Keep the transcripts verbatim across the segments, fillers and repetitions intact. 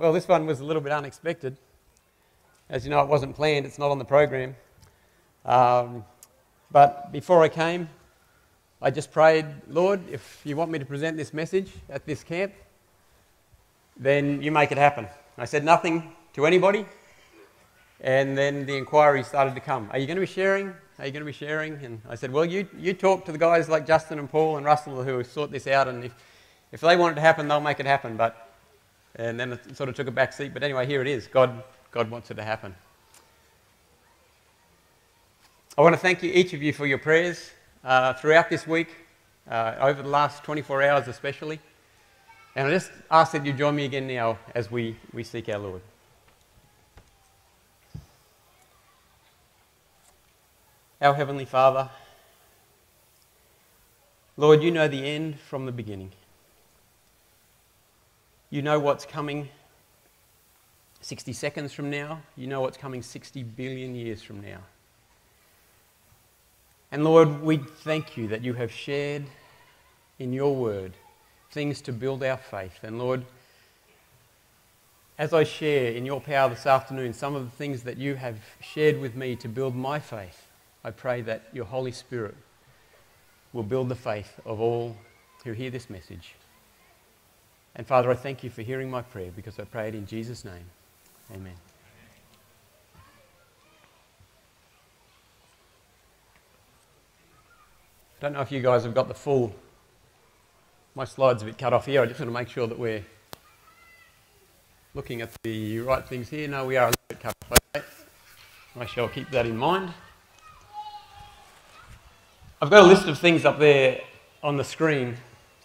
Well, this one was a little bit unexpected. As you know, it wasn't planned, it's not on the program. Um, but before I came, I just prayed, Lord, if you want me to present this message at this camp, then you make it happen. I said nothing to anybody, and then the inquiry started to come. Are you going to be sharing? Are you going to be sharing? And I said, well, you, you talk to the guys like Justin and Paul and Russell who sort this out, and if, if they want it to happen, they'll make it happen. But And then it sort of took a back seat. But anyway, here it is. God, God wants it to happen. I want to thank you, each of you, for your prayers uh, throughout this week, uh, over the last twenty-four hours especially. And I just ask that you join me again now as we, we seek our Lord. Our Heavenly Father, Lord, you know the end from the beginning. You know what's coming sixty seconds from now. You know what's coming sixty billion years from now. And Lord, we thank you that you have shared in your word things to build our faith. And Lord, as I share in your power this afternoon some of the things that you have shared with me to build my faith, I pray that your Holy Spirit will build the faith of all who hear this message. And Father, I thank you for hearing my prayer because I pray it in Jesus' name. Amen. I don't know if you guys have got the full... My slide's a bit cut off here. I just want to make sure that we're looking at the right things here. No, we are a little bit cut off. Okay. I shall keep that in mind. I've got a list of things up there on the screen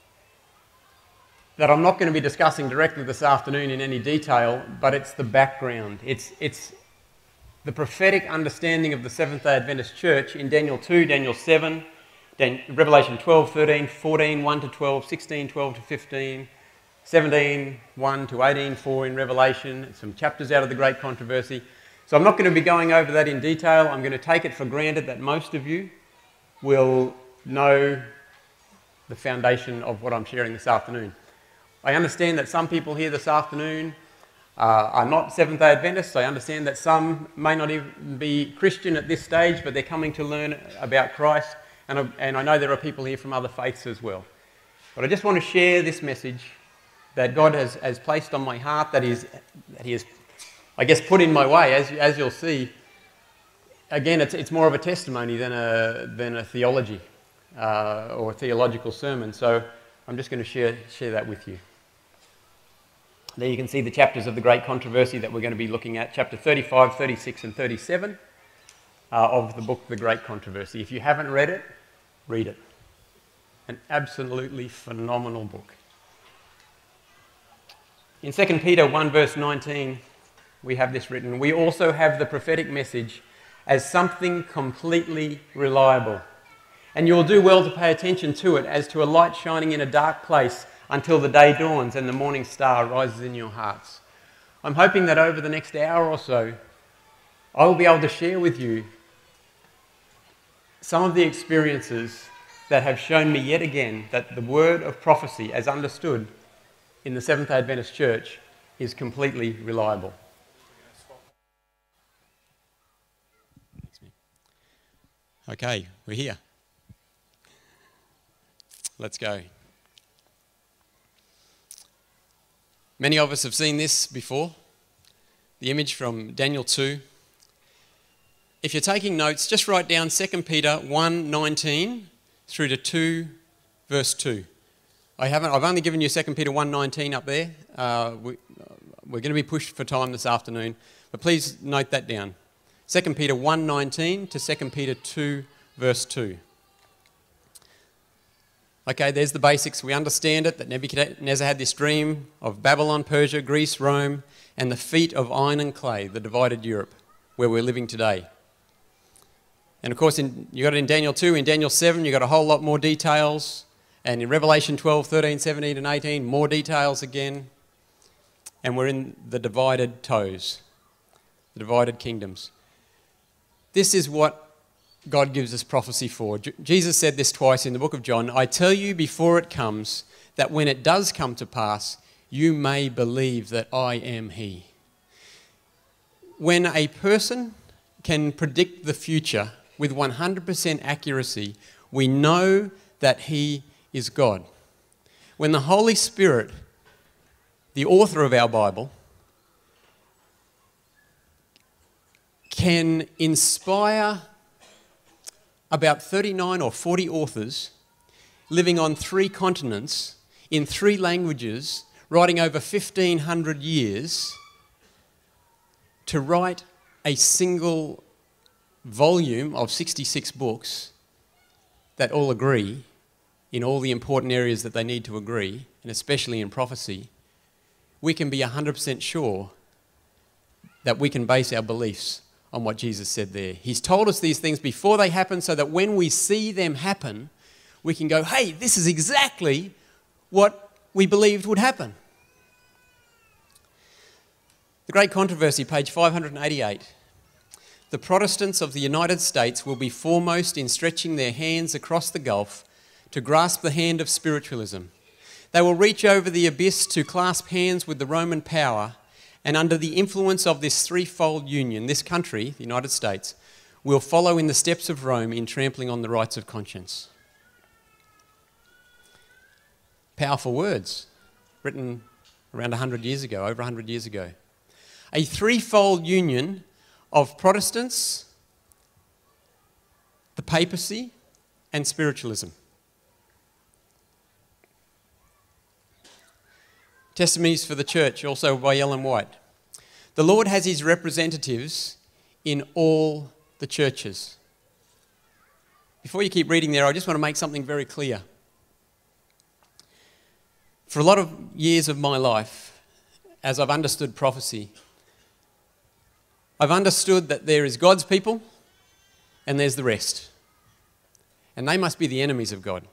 that I'm not going to be discussing directly this afternoon in any detail, but it's the background. It's, it's the prophetic understanding of the Seventh-day Adventist Church in Daniel two, Daniel seven, Dan- Revelation twelve, thirteen, fourteen, one to twelve, sixteen, twelve to fifteen, seventeen, one to eighteen, four in Revelation, some chapters out of the Great Controversy. So I'm not going to be going over that in detail. I'm going to take it for granted that most of you will know the foundation of what I'm sharing this afternoon. I understand that some people here this afternoon uh, are not Seventh-day Adventists. I understand that some may not even be Christian at this stage, but they're coming to learn about Christ. And I, and I know there are people here from other faiths as well. But I just want to share this message that God has, has placed on my heart, that, is, that He has, I guess, put in my way. As, as you'll see, again, it's, it's more of a testimony than a, than a theology uh, or a theological sermon. So I'm just going to share, share that with you. There you can see the chapters of the Great Controversy that we're going to be looking at, chapter thirty-five, thirty-six and thirty-seven uh, of the book The Great Controversy. If you haven't read it, read it. An absolutely phenomenal book. In Second Peter one verse nineteen, we have this written, "We also have the prophetic message as something completely reliable. And you will do well to pay attention to it as to a light shining in a dark place until the day dawns and the morning star rises in your hearts." I'm hoping that over the next hour or so, I will be able to share with you some of the experiences that have shown me yet again that the word of prophecy, as understood in the Seventh-day Adventist Church, is completely reliable. Okay, we're here. Let's go. Many of us have seen this before, the image from Daniel two. If you're taking notes, just write down Second Peter one nineteen through to two verse two. I haven't, I've only given you Second Peter one nineteen up there. Uh, we, we're going to be pushed for time this afternoon, but please note that down. Second Peter one nineteen to Second Peter two verse two. Okay, there's the basics. We understand it, that Nebuchadnezzar had this dream of Babylon, Persia, Greece, Rome, and the feet of iron and clay, the divided Europe, where we're living today. And of course, in, you got it in Daniel two, in Daniel seven, you got a whole lot more details. And in Revelation twelve, thirteen, seventeen, and eighteen, more details again. And we're in the divided toes, the divided kingdoms. This is what God gives us prophecy for. J- Jesus said this twice in the book of John, "I tell you before it comes, that when it does come to pass, you may believe that I am he. When a person can predict the future with one hundred percent accuracy, we know that he is God. When the Holy Spirit, the author of our Bible, can inspire about thirty-nine or forty authors living on three continents, in three languages, writing over fifteen hundred years, to write a single volume of sixty-six books that all agree in all the important areas that they need to agree, and especially in prophecy, we can be one hundred percent sure that we can base our beliefs on what Jesus said there. He's told us these things before they happen so that when we see them happen, we can go, hey, this is exactly what we believed would happen. The Great Controversy, page five hundred eighty-eight. The Protestants of the United States will be foremost in stretching their hands across the gulf to grasp the hand of spiritualism. They will reach over the abyss to clasp hands with the Roman power, and under the influence of this threefold union, this country, the United States, will follow in the steps of Rome in trampling on the rights of conscience. Powerful words, written around one hundred years ago, over one hundred years ago. A threefold union of Protestants, the papacy, and spiritualism. Testimonies for the Church, also by Ellen White. The Lord has his representatives in all the churches. Before you keep reading there, I just want to make something very clear. For a lot of years of my life, as I've understood prophecy, I've understood that there is God's people and there's the rest. And they must be the enemies of God.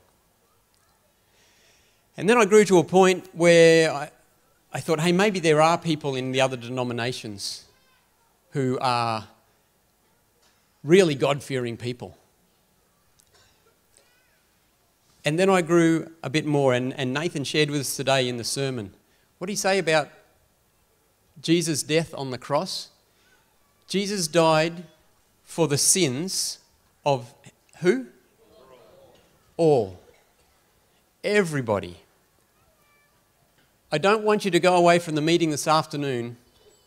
And then I grew to a point where I, I thought, hey, maybe there are people in the other denominations who are really God-fearing people. And then I grew a bit more, and, and Nathan shared with us today in the sermon. What did he say about Jesus' death on the cross? Jesus died for the sins of who? All. Everybody. I don't want you to go away from the meeting this afternoon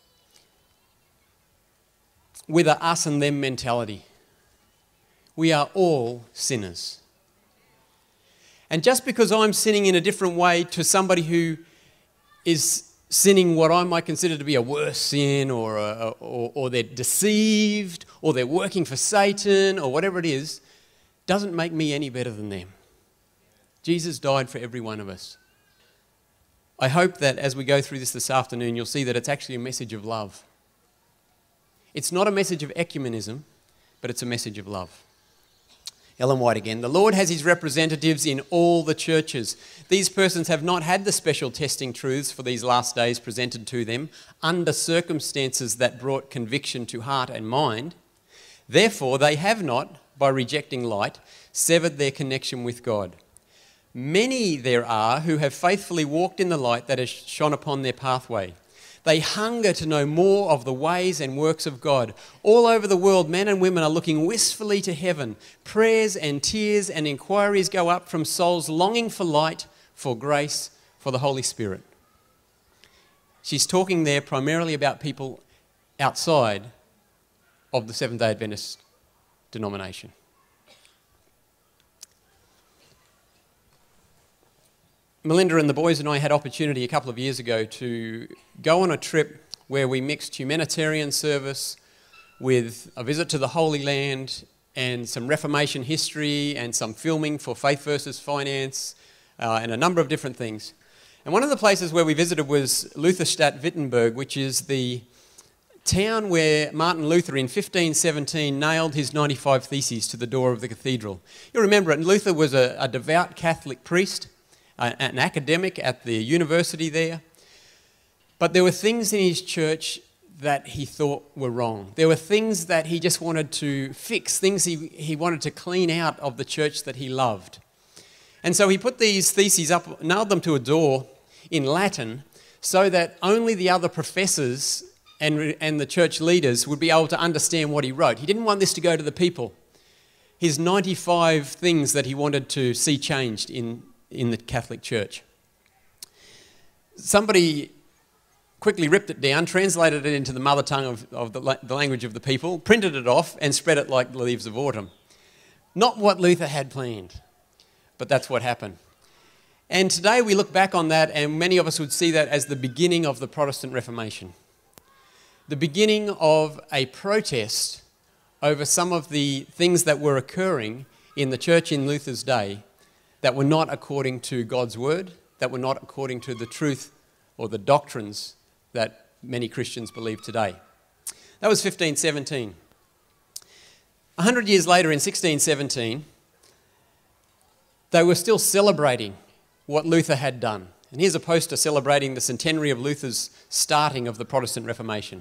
with a us and them mentality. We are all sinners. And just because I'm sinning in a different way to somebody who is sinning what I might consider to be a worse sin, or, a, or, or they're deceived, or they're working for Satan, or whatever it is, doesn't make me any better than them. Jesus died for every one of us. I hope that as we go through this this afternoon, you'll see that it's actually a message of love. It's not a message of ecumenism, but it's a message of love. Ellen White again. The Lord has his representatives in all the churches. These persons have not had the special testing truths for these last days presented to them under circumstances that brought conviction to heart and mind. Therefore, they have not, by rejecting light, severed their connection with God. Many there are who have faithfully walked in the light that has shone upon their pathway. They hunger to know more of the ways and works of God. All over the world, men and women are looking wistfully to heaven. Prayers and tears and inquiries go up from souls longing for light, for grace, for the Holy Spirit. She's talking there primarily about people outside of the Seventh-day Adventist denomination. Melinda and the boys and I had opportunity a couple of years ago to go on a trip where we mixed humanitarian service with a visit to the Holy Land and some Reformation history and some filming for Faith versus Finance uh, and a number of different things. And one of the places where we visited was Lutherstadt, Wittenberg, which is the town where Martin Luther in fifteen seventeen nailed his ninety-five Theses to the door of the cathedral. You'll remember it, Luther was a, a devout Catholic priest, an academic at the university there. But there were things in his church that he thought were wrong. There were things that he just wanted to fix, things he, he wanted to clean out of the church that he loved. And so he put these theses up, nailed them to a door in Latin, so that only the other professors and, and the church leaders would be able to understand what he wrote. He didn't want this to go to the people. His ninety-five things that he wanted to see changed in, in the Catholic Church. Somebody quickly ripped it down, translated it into the mother tongue of, of the, la the language of the people, printed it off and spread it like the leaves of autumn. Not what Luther had planned, but that's what happened. And today we look back on that, and many of us would see that as the beginning of the Protestant Reformation. The beginning of a protest over some of the things that were occurring in the church in Luther's day that were not according to God's word, that were not according to the truth or the doctrines that many Christians believe today. That was fifteen seventeen. A hundred years later, in sixteen seventeen, they were still celebrating what Luther had done. And here's a poster celebrating the centenary of Luther's starting of the Protestant Reformation.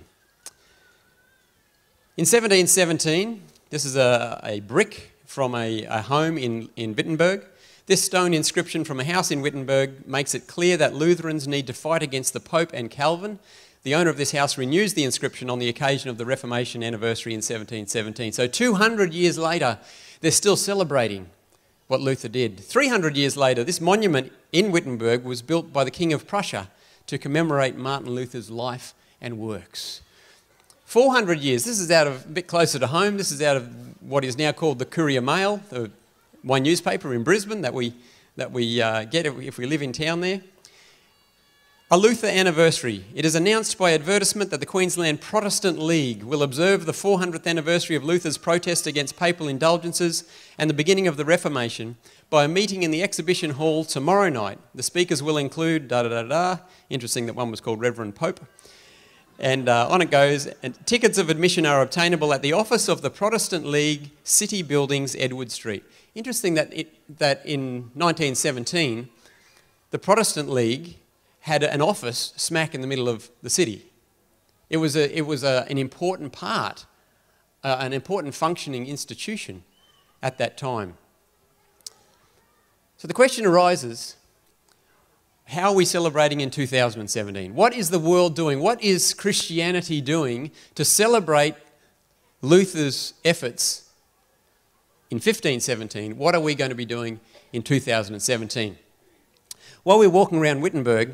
In seventeen seventeen, this is a, a brick from a, a home in, in Wittenberg. This stone inscription from a house in Wittenberg makes it clear that Lutherans need to fight against the Pope and Calvin. The owner of this house renews the inscription on the occasion of the Reformation anniversary in seventeen seventeen. So two hundred years later, they're still celebrating what Luther did. three hundred years later, this monument in Wittenberg was built by the King of Prussia to commemorate Martin Luther's life and works. four hundred years, this is out of a bit closer to home. This is out of what is now called the Courier Mail, the one newspaper in Brisbane that we, that we uh, get if we, if we live in town there. A Luther anniversary. It is announced by advertisement that the Queensland Protestant League will observe the four hundredth anniversary of Luther's protest against papal indulgences and the beginning of the Reformation by a meeting in the exhibition hall tomorrow night. The speakers will include da-da-da-da. Interesting that one was called Reverend Pope. And uh, on it goes. And tickets of admission are obtainable at the office of the Protestant League, City Buildings, Edward Street. Interesting that, it, that in nineteen seventeen, the Protestant League had an office smack in the middle of the city. It was, a, it was a, an important part, uh, an important functioning institution at that time. So the question arises, how are we celebrating in two thousand seventeen? What is the world doing? What is Christianity doing to celebrate Luther's efforts in fifteen seventeen? What are we going to be doing in two thousand seventeen? While we were walking around Wittenberg,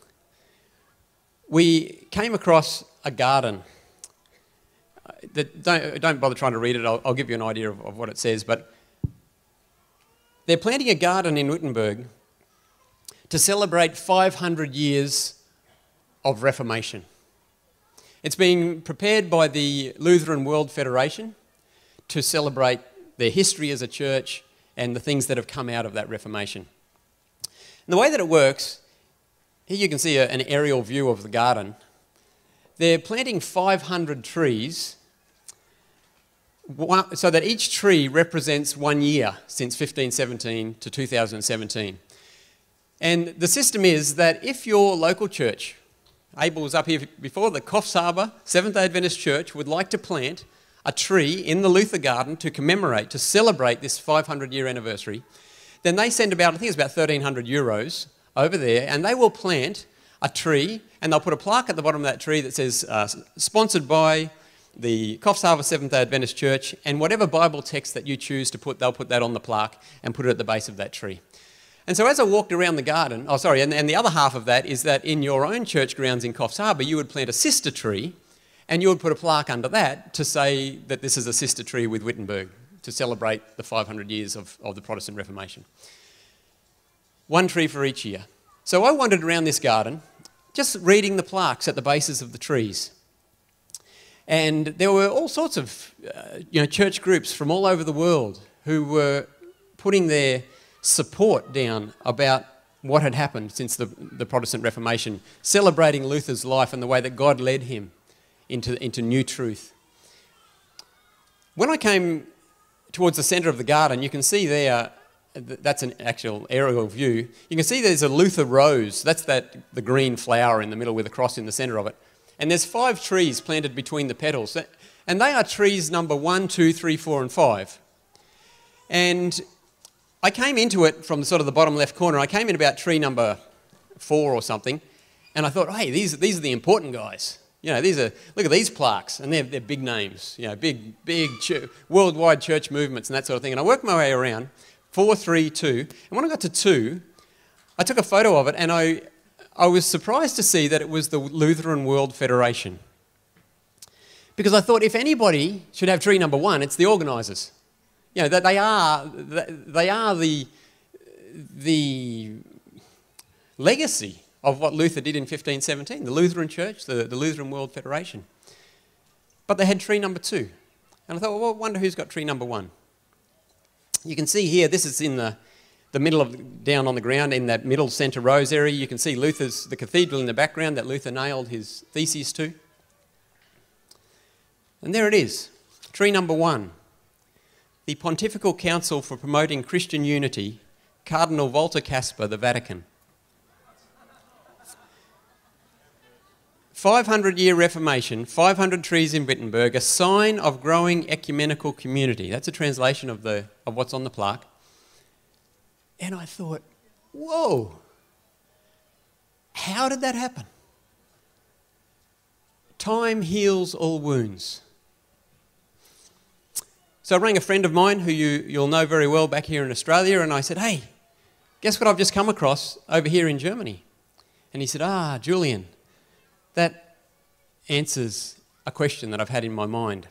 we came across a garden. That, don't, don't bother trying to read it, I'll, I'll give you an idea of, of what it says, but they're planting a garden in Wittenberg to celebrate five hundred years of Reformation. It's being prepared by the Lutheran World Federation to celebrate their history as a church and the things that have come out of that Reformation. And the way that it works, here you can see a, an aerial view of the garden. They're planting five hundred trees so that each tree represents one year since fifteen seventeen to two thousand seventeen. And the system is that if your local church, Abel was up here before, the Coffs Harbour Seventh-day Adventist Church would like to plant a tree in the Luther Garden to commemorate, to celebrate this five hundred year anniversary, then they send about, I think it's about thirteen hundred euros over there, and they will plant a tree, and they'll put a plaque at the bottom of that tree that says, uh, sponsored by the Coffs Harbour Seventh-day Adventist Church, and whatever Bible text that you choose to put, they'll put that on the plaque and put it at the base of that tree. And so as I walked around the garden, oh sorry, and, and the other half of that is that in your own church grounds in Coffs Harbour, you would plant a sister tree, and you would put a plaque under that to say that this is a sister tree with Wittenberg, to celebrate the five hundred years of, of the Protestant Reformation. One tree for each year. So I wandered around this garden, just reading the plaques at the bases of the trees. And there were all sorts of uh, you know, church groups from all over the world who were putting their support down about what had happened since the, the Protestant Reformation, celebrating Luther's life and the way that God led him into, into new truth. When I came towards the centre of the garden, you can see there, that's an actual aerial view, you can see there's a Luther rose. That's that, the green flower in the middle with a cross in the centre of it. And there's five trees planted between the petals. And they are trees number one, two, three, four, and five. And I came into it from sort of the bottom left corner. I came in about tree number four or something. And I thought, hey, these, these are the important guys. You know, these are, look at these plaques, and they're, they're big names, you know, big, big ch- worldwide church movements and that sort of thing. And I worked my way around, four, three, two, and when I got to two, I took a photo of it, and I, I was surprised to see that it was the Lutheran World Federation. Because I thought if anybody should have tree number one, it's the organisers. You know, that they are, they are the, the legacy of what Luther did in fifteen seventeen, the Lutheran Church, the, the Lutheran World Federation. But they had tree number two. And I thought, well, I wonder who's got tree number one. You can see here, this is in the, the middle of, down on the ground, in that middle centre rows area. You can see Luther's, the cathedral in the background that Luther nailed his theses to. And there it is, tree number one. The Pontifical Council for Promoting Christian Unity, Cardinal Walter Casper, the Vatican. five hundred year Reformation, five hundred trees in Wittenberg, a sign of growing ecumenical community. That's a translation of, the, of what's on the plaque. And I thought, whoa, how did that happen? Time heals all wounds. So I rang a friend of mine who you, you'll know very well back here in Australia, and I said, hey, guess what I've just come across over here in Germany? And he said, ah, Julian, that answers a question that I've had in my mind.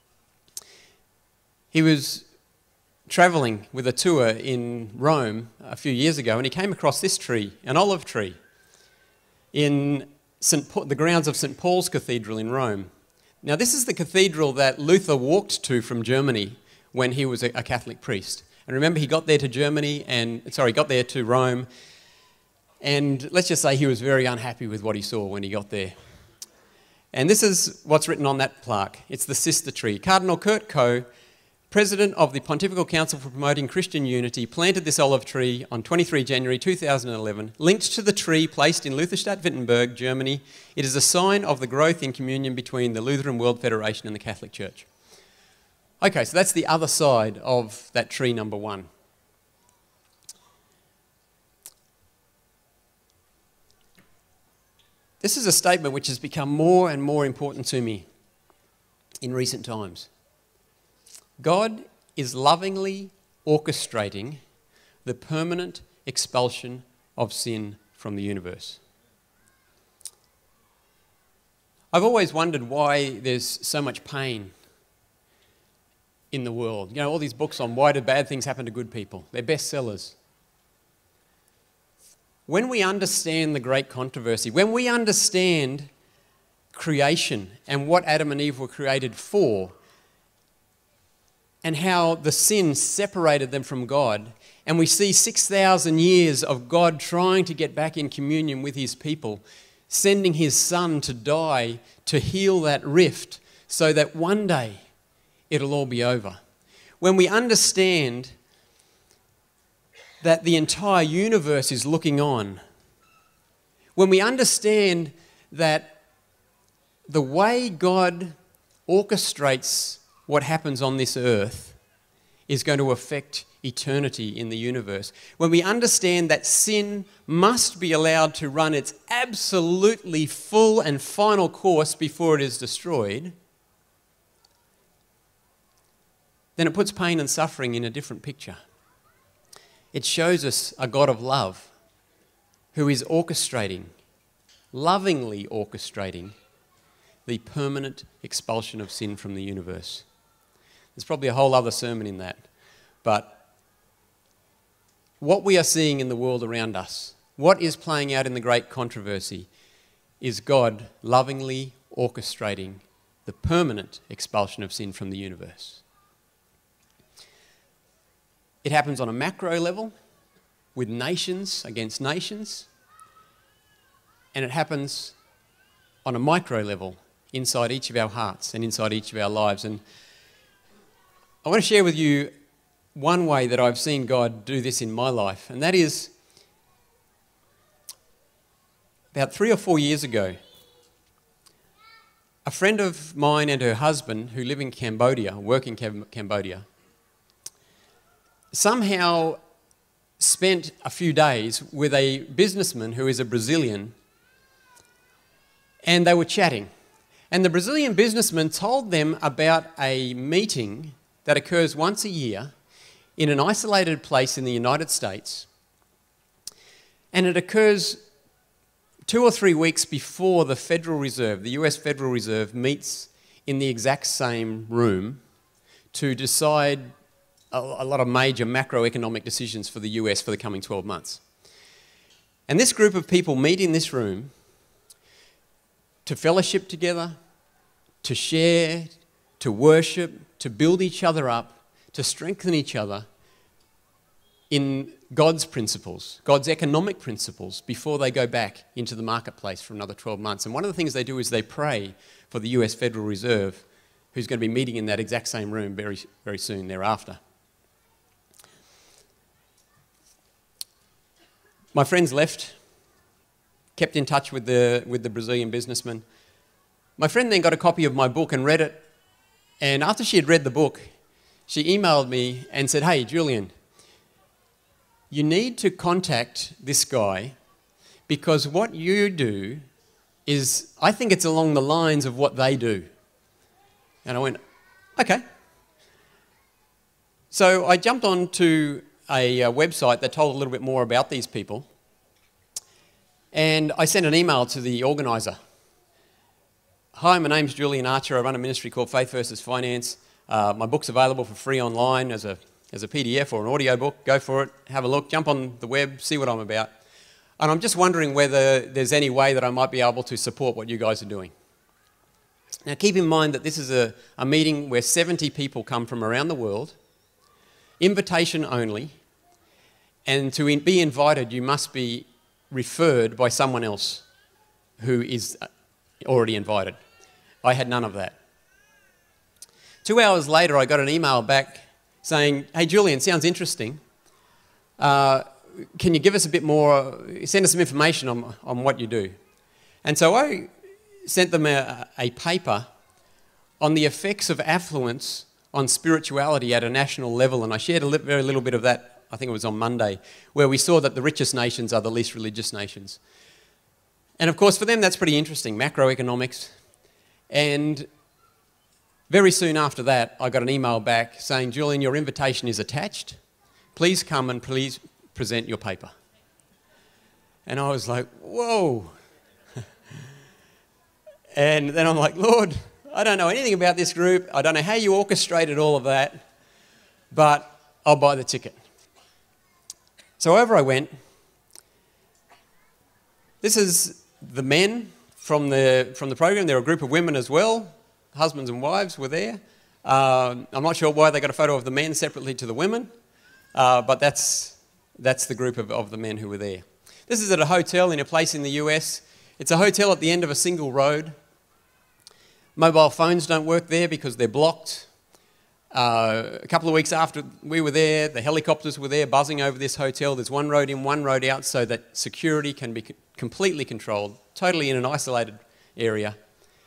He was travelling with a tour in Rome a few years ago, and he came across this tree, an olive tree, in Saint Pa- the grounds of Saint Paul's Cathedral in Rome. Now, this is the cathedral that Luther walked to from Germany when he was a, a Catholic priest. And remember, he got there to Germany, and sorry, got there to Rome, and let's just say he was very unhappy with what he saw when he got there. And this is what's written on that plaque. It's the sister tree. Cardinal Kurt Koch, President of the Pontifical Council for Promoting Christian Unity, planted this olive tree on the twenty-third of January two thousand eleven, linked to the tree placed in Lutherstadt, Wittenberg, Germany. It is a sign of the growth in communion between the Lutheran World Federation and the Catholic Church. Okay, so that's the other side of that tree number one. This is a statement which has become more and more important to me in recent times. God is lovingly orchestrating the permanent expulsion of sin from the universe. I've always wondered why there's so much pain in the world. You know, all these books on why do bad things happen to good people. They're bestsellers. When we understand the great controversy, when we understand creation and what Adam and Eve were created for, and how the sin separated them from God, and we see six thousand years of God trying to get back in communion with his people, sending his son to die to heal that rift so that one day it'll all be over. When we understand that the entire universe is looking on, when we understand that the way God orchestrates what happens on this earth is going to affect eternity in the universe, when we understand that sin must be allowed to run its absolutely full and final course before it is destroyed, then it puts pain and suffering in a different picture. It shows us a God of love who is orchestrating, lovingly orchestrating, the permanent expulsion of sin from the universe. There's probably a whole other sermon in that. But what we are seeing in the world around us, what is playing out in the great controversy, is God lovingly orchestrating the permanent expulsion of sin from the universe. It happens on a macro level, with nations against nations, and it happens on a micro level, inside each of our hearts and inside each of our lives. And I want to share with you one way that I've seen God do this in my life, and that is about three or four years ago, a friend of mine and her husband who live in Cambodia, work in Cam- Cambodia, somehow spent a few days with a businessman who is a Brazilian And they were chatting. And the Brazilian businessman told them about a meeting that occurs once a year in an isolated place in the United States. And it occurs two or three weeks before the Federal Reserve, the U S Federal Reserve, meets in the exact same room to decide a, a lot of major macroeconomic decisions for the U S for the coming twelve months. And this group of people meet in this room to fellowship together, to share, to worship, to build each other up, to strengthen each other in God's principles, God's economic principles, before they go back into the marketplace for another twelve months. And one of the things they do is they pray for the U S Federal Reserve, who's going to be meeting in that exact same room very, very soon thereafter. My friends left, kept in touch with the, with the Brazilian businessman. My friend then got a copy of my book and read it. And after she had read the book, she emailed me and said, "Hey, Julian, you need to contact this guy because what you do is, I think it's along the lines of what they do." And I went, okay. So I jumped onto a, a website that told a little bit more about these people. And I sent an email to the organiser. "Hi, my name's Julian Archer. I run a ministry called Faith versus Finance. Uh, my book's available for free online as a, as a P D F or an audio book. Go for it, have a look, jump on the web, see what I'm about. And I'm just wondering whether there's any way that I might be able to support what you guys are doing." Now keep in mind that this is a, a meeting where seventy people come from around the world, invitation only, and to in, be invited you must be referred by someone else who is already invited. I had none of that. Two hours later I got an email back saying, "Hey Julian, sounds interesting. Uh, can you give us a bit more, send us some information on, on what you do?" And so I sent them a, a paper on the effects of affluence on spirituality at a national level, and I shared a li- very little bit of that, I think it was on Monday, where we saw that the richest nations are the least religious nations. And of course for them that's pretty interesting, macroeconomics. And very soon after that I got an email back saying, "Julian, your invitation is attached. Please come and please present your paper." And I was like, whoa. And then I'm like, "Lord, I don't know anything about this group. I don't know how you orchestrated all of that, but I'll buy the ticket." So over I went. This is the men from the, from the program. There were a group of women as well. Husbands and wives were there. Um, I'm not sure why they got a photo of the men separately to the women, uh, but that's, that's the group of, of the men who were there. This is at a hotel in a place in the U S. It's a hotel at the end of a single road. Mobile phones don't work there because they're blocked. Uh, a couple of weeks after we were there, the helicopters were there buzzing over this hotel. There's one road in, one road out, so that security can be c- completely controlled, totally in an isolated area.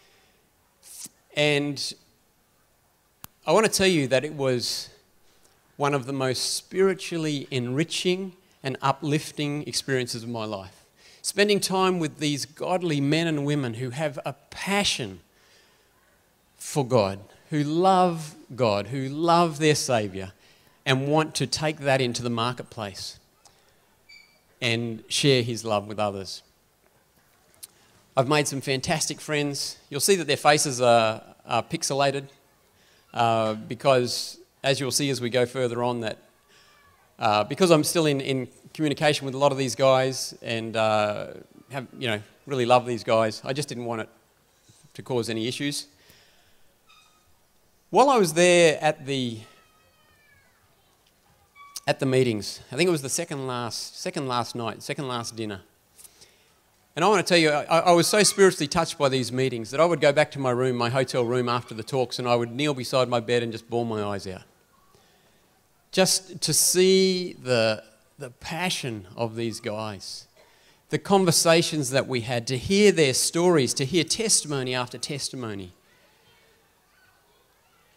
And I want to tell you that it was one of the most spiritually enriching and uplifting experiences of my life. Spending time with these godly men and women who have a passion for God, who love God, who love their Saviour and want to take that into the marketplace and share His love with others. I've made some fantastic friends. You'll see that their faces are, are pixelated uh, because, as you'll see as we go further on, that uh, because I'm still in, in communication with a lot of these guys and uh, have, you know, really love these guys, I just didn't want it to cause any issues. While I was there at the at the meetings, I think it was the second last second last night, second last dinner. And I want to tell you, I, I was so spiritually touched by these meetings that I would go back to my room, my hotel room after the talks, and I would kneel beside my bed and just bawl my eyes out. Just to see the the passion of these guys, the conversations that we had, to hear their stories, to hear testimony after testimony.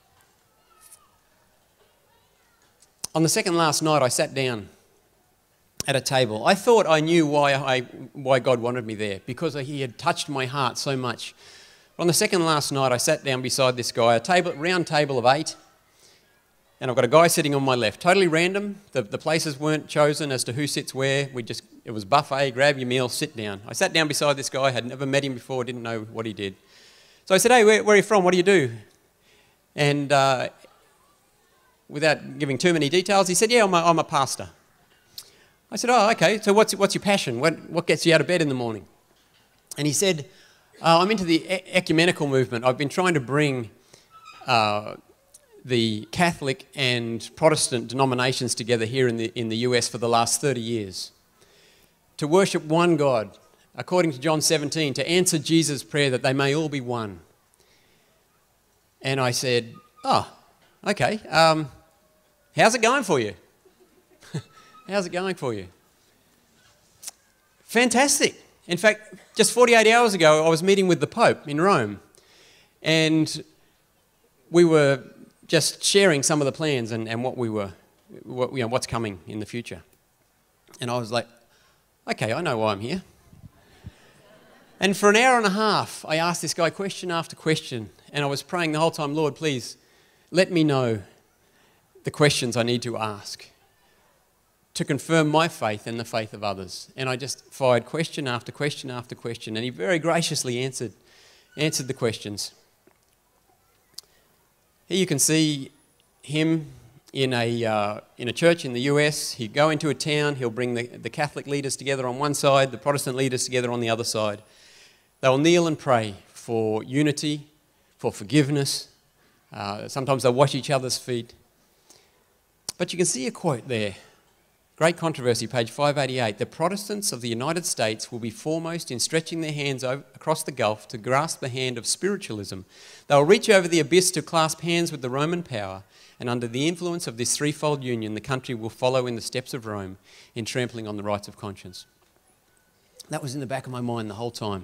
On the second last night, I sat down at a table. I thought I knew why, I, why God wanted me there, because he had touched my heart so much. On the second last night, I sat down beside this guy, a table, round table of eight, and I've got a guy sitting on my left. Totally random. The, the places weren't chosen as to who sits where. We just It was buffet, grab your meal, sit down. I sat down beside this guy, had never met him before, didn't know what he did. So I said, hey, where, where are you from? What do you do? And uh, without giving too many details, he said, yeah, I'm a, I'm a pastor. I said, oh, okay, so what's, what's your passion? What, what gets you out of bed in the morning? And he said, uh, I'm into the e- ecumenical movement. I've been trying to bring uh, the Catholic and Protestant denominations together here in the, in the U S for the last thirty years. To worship one God, according to John seventeen, to answer Jesus' prayer that they may all be one. And I said, oh, okay, um, how's it going for you? How's it going for you? Fantastic. In fact, just forty-eight hours ago, I was meeting with the Pope in Rome, and we were just sharing some of the plans and, and what we were, what, you know, what's coming in the future. And I was like, okay, I know why I'm here. And for an hour and a half, I asked this guy question after question, and I was praying the whole time, Lord, please let me know the questions I need to ask to confirm my faith and the faith of others. And I just fired question after question after question, and he very graciously answered, answered the questions. Here you can see him in a, uh, in a church in the U S. He'd go into a town, he'll bring the, the Catholic leaders together on one side, the Protestant leaders together on the other side. They'll kneel and pray for unity, for forgiveness. Uh, sometimes they'll wash each other's feet. But you can see a quote there. Great controversy, page five eighty-eight. The Protestants of the United States will be foremost in stretching their hands over, across the gulf to grasp the hand of spiritualism. They will reach over the abyss to clasp hands with the Roman power, and under the influence of this threefold union, the country will follow in the steps of Rome in trampling on the rights of conscience. That was in the back of my mind the whole time.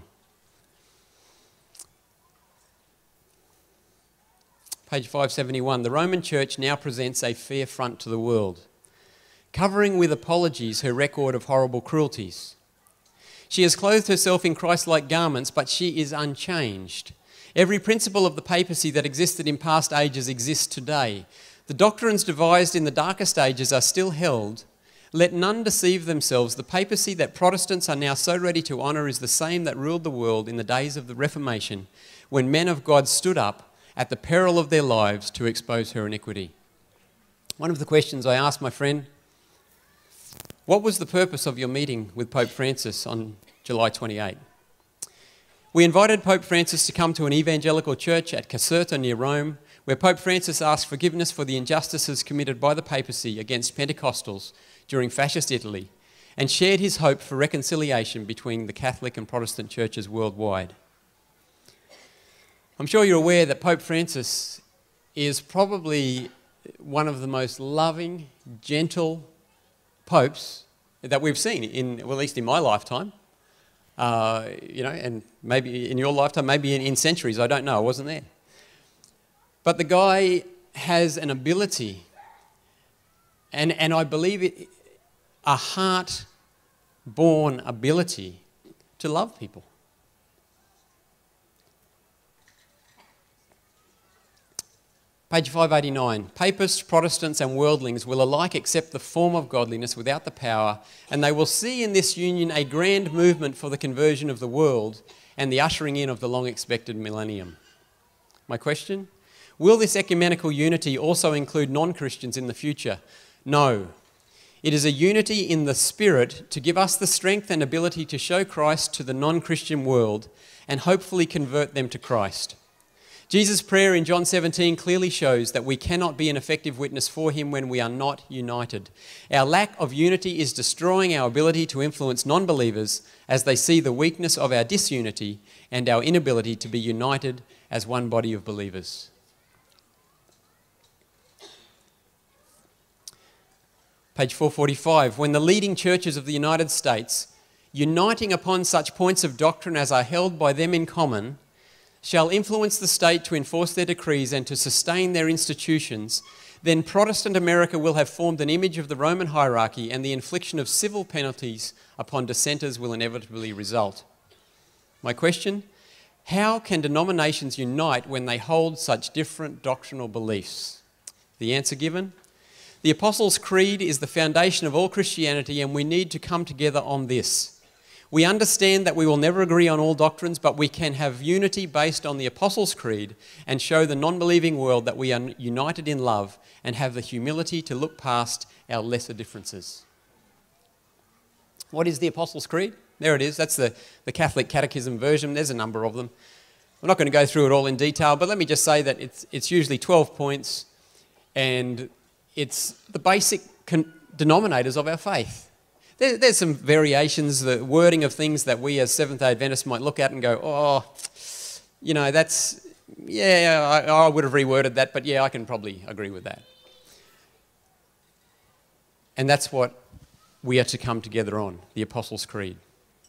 Page five seventy-one. The Roman Church now presents a fair front to the world, covering with apologies her record of horrible cruelties. She has clothed herself in Christ-like garments, but she is unchanged. Every principle of the papacy that existed in past ages exists today. The doctrines devised in the darkest ages are still held. Let none deceive themselves. The papacy that Protestants are now so ready to honour is the same that ruled the world in the days of the Reformation, when men of God stood up at the peril of their lives to expose her iniquity. One of the questions I asked my friend, what was the purpose of your meeting with Pope Francis on July twenty-eighth? We invited Pope Francis to come to an evangelical church at Caserta near Rome, where Pope Francis asked forgiveness for the injustices committed by the papacy against Pentecostals during fascist Italy, and shared his hope for reconciliation between the Catholic and Protestant churches worldwide. I'm sure you're aware that Pope Francis is probably one of the most loving, gentle popes that we've seen, in, well, at least in my lifetime. Uh, you know, and maybe in your lifetime, maybe in, in centuries, I don't know, I wasn't there. But the guy has an ability, and, and I believe it, a heart-born ability to love people. Page five eighty-nine. Papists, Protestants and worldlings will alike accept the form of godliness without the power, and they will see in this union a grand movement for the conversion of the world and the ushering in of the long-expected millennium. My question? Will this ecumenical unity also include non-Christians in the future? No. It is a unity in the Spirit to give us the strength and ability to show Christ to the non-Christian world and hopefully convert them to Christ. Jesus' prayer in John seventeen clearly shows that we cannot be an effective witness for him when we are not united. Our lack of unity is destroying our ability to influence non-believers as they see the weakness of our disunity and our inability to be united as one body of believers. Page four forty-five. When the leading churches of the United States, uniting upon such points of doctrine as are held by them in common, shall influence the state to enforce their decrees and to sustain their institutions, then Protestant America will have formed an image of the Roman hierarchy, and the infliction of civil penalties upon dissenters will inevitably result. My question: how can denominations unite when they hold such different doctrinal beliefs? The answer given: the Apostles' Creed is the foundation of all Christianity, and we need to come together on this. We understand that we will never agree on all doctrines, but we can have unity based on the Apostles' Creed and show the non-believing world that we are united in love and have the humility to look past our lesser differences. What is the Apostles' Creed? There it is. That's the, the Catholic Catechism version. There's a number of them. I'm not going to go through it all in detail, but let me just say that it's, it's usually twelve points, and it's the basic con- denominators of our faith. There, there's some variations, the wording of things that we as Seventh-day Adventists might look at and go, oh, you know, that's, yeah, I, I would have reworded that, but yeah, I can probably agree with that. And that's what we are to come together on, the Apostles' Creed.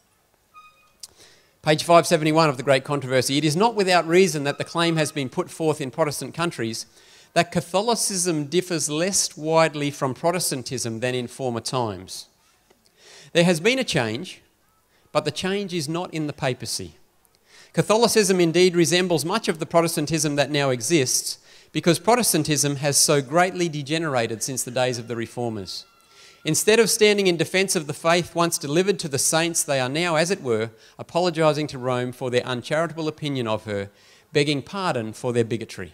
Page five seventy-one of the Great Controversy. It is not without reason that the claim has been put forth in Protestant countries that Catholicism differs less widely from Protestantism than in former times. There has been a change, but the change is not in the papacy. Catholicism indeed resembles much of the Protestantism that now exists, because Protestantism has so greatly degenerated since the days of the Reformers. Instead of standing in defence of the faith once delivered to the saints, they are now, as it were, apologising to Rome for their uncharitable opinion of her, begging pardon for their bigotry.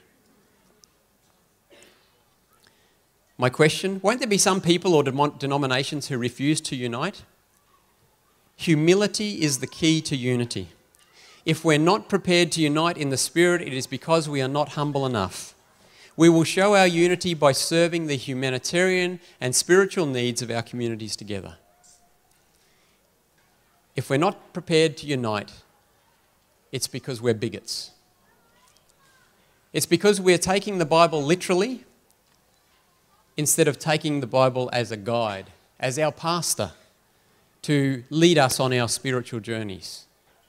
My question: won't there be some people or denominations who refuse to unite? Humility is the key to unity. If we're not prepared to unite in the Spirit, it is because we are not humble enough. We will show our unity by serving the humanitarian and spiritual needs of our communities together. If we're not prepared to unite, it's because we're bigots. It's because we're taking the Bible literally instead of taking the Bible as a guide, as our pastor, to lead us on our spiritual journeys.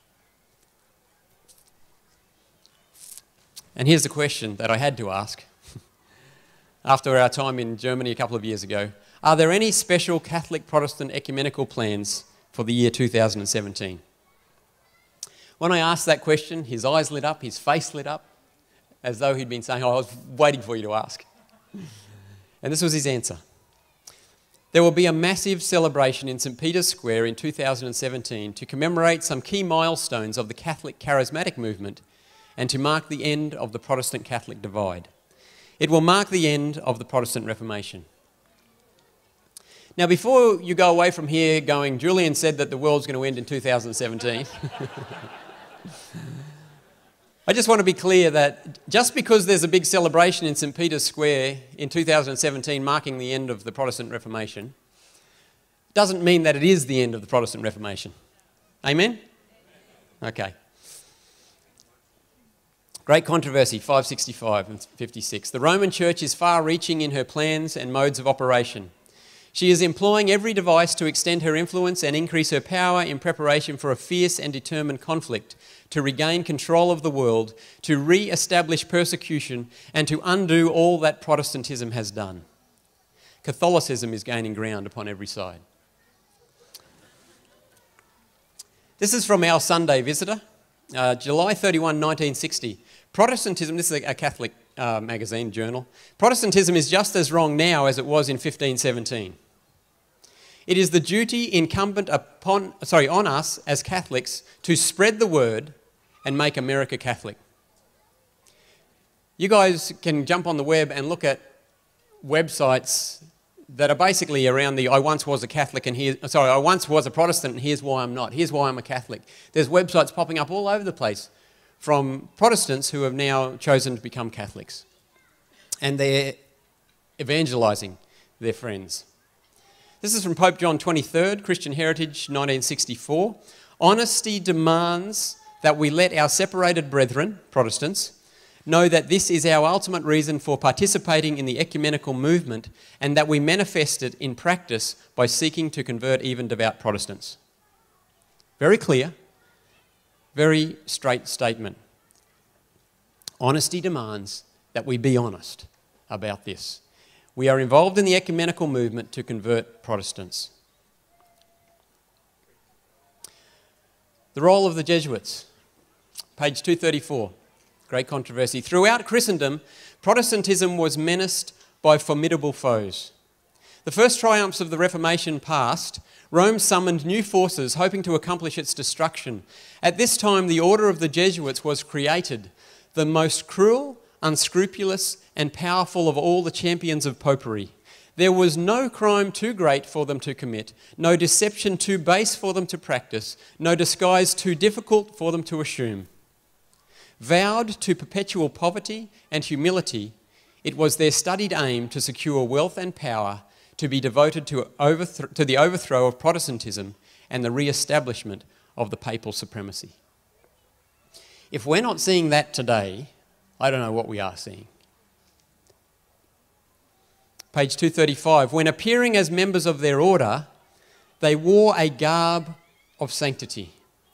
And here's the question that I had to ask after our time in Germany a couple of years ago. Are there any special Catholic Protestant ecumenical plans for the year two thousand seventeen? When I asked that question, his eyes lit up, his face lit up, as though he'd been saying, oh, I was waiting for you to ask. And this was his answer. There will be a massive celebration in Saint Peter's Square in two thousand seventeen to commemorate some key milestones of the Catholic charismatic movement and to mark the end of the Protestant-Catholic divide. It will mark the end of the Protestant Reformation. Now, before you go away from here going, Julian said that the world's going to end in two thousand seventeen, I just want to be clear that just because there's a big celebration in Saint Peter's Square in two thousand seventeen marking the end of the Protestant Reformation, doesn't mean that it is the end of the Protestant Reformation. Amen? Okay. Great Controversy, five sixty-five and fifty-six. The Roman Church is far-reaching in her plans and modes of operation. She is employing every device to extend her influence and increase her power in preparation for a fierce and determined conflict, to regain control of the world, to re-establish persecution, and to undo all that Protestantism has done. Catholicism is gaining ground upon every side. This is from our Sunday Visitor, uh, July thirty-first, nineteen sixty. Protestantism, this is a Catholic uh, magazine, journal. Protestantism is just as wrong now as it was in fifteen seventeen. It is the duty incumbent upon, sorry, on us as Catholics to spread the word and make America Catholic. You guys can jump on the web and look at websites that are basically around the I once was a Catholic and here, sorry, I once was a Protestant and here's why I'm not. Here's why I'm a Catholic. There's websites popping up all over the place from Protestants who have now chosen to become Catholics. And they're evangelising their friends. This is from Pope John the twenty-third, Christian Heritage, nineteen sixty-four. Honesty demands that we let our separated brethren, Protestants, know that this is our ultimate reason for participating in the ecumenical movement and that we manifest it in practice by seeking to convert even devout Protestants. Very clear, very straight statement. Honesty demands that we be honest about this. We are involved in the ecumenical movement to convert Protestants. The role of the Jesuits. Page two thirty-four. Great controversy. Throughout Christendom, Protestantism was menaced by formidable foes. The first triumphs of the Reformation past, Rome summoned new forces hoping to accomplish its destruction. At this time, the order of the Jesuits was created, the most cruel, unscrupulous, and powerful of all the champions of popery. There was no crime too great for them to commit, no deception too base for them to practice, no disguise too difficult for them to assume. Vowed to perpetual poverty and humility, it was their studied aim to secure wealth and power, to be devoted to, overthro- to the overthrow of Protestantism and the re-establishment of the papal supremacy. If we're not seeing that today, I don't know what we are seeing. Page two thirty-five. When appearing as members of their order, they wore a garb of sanctity.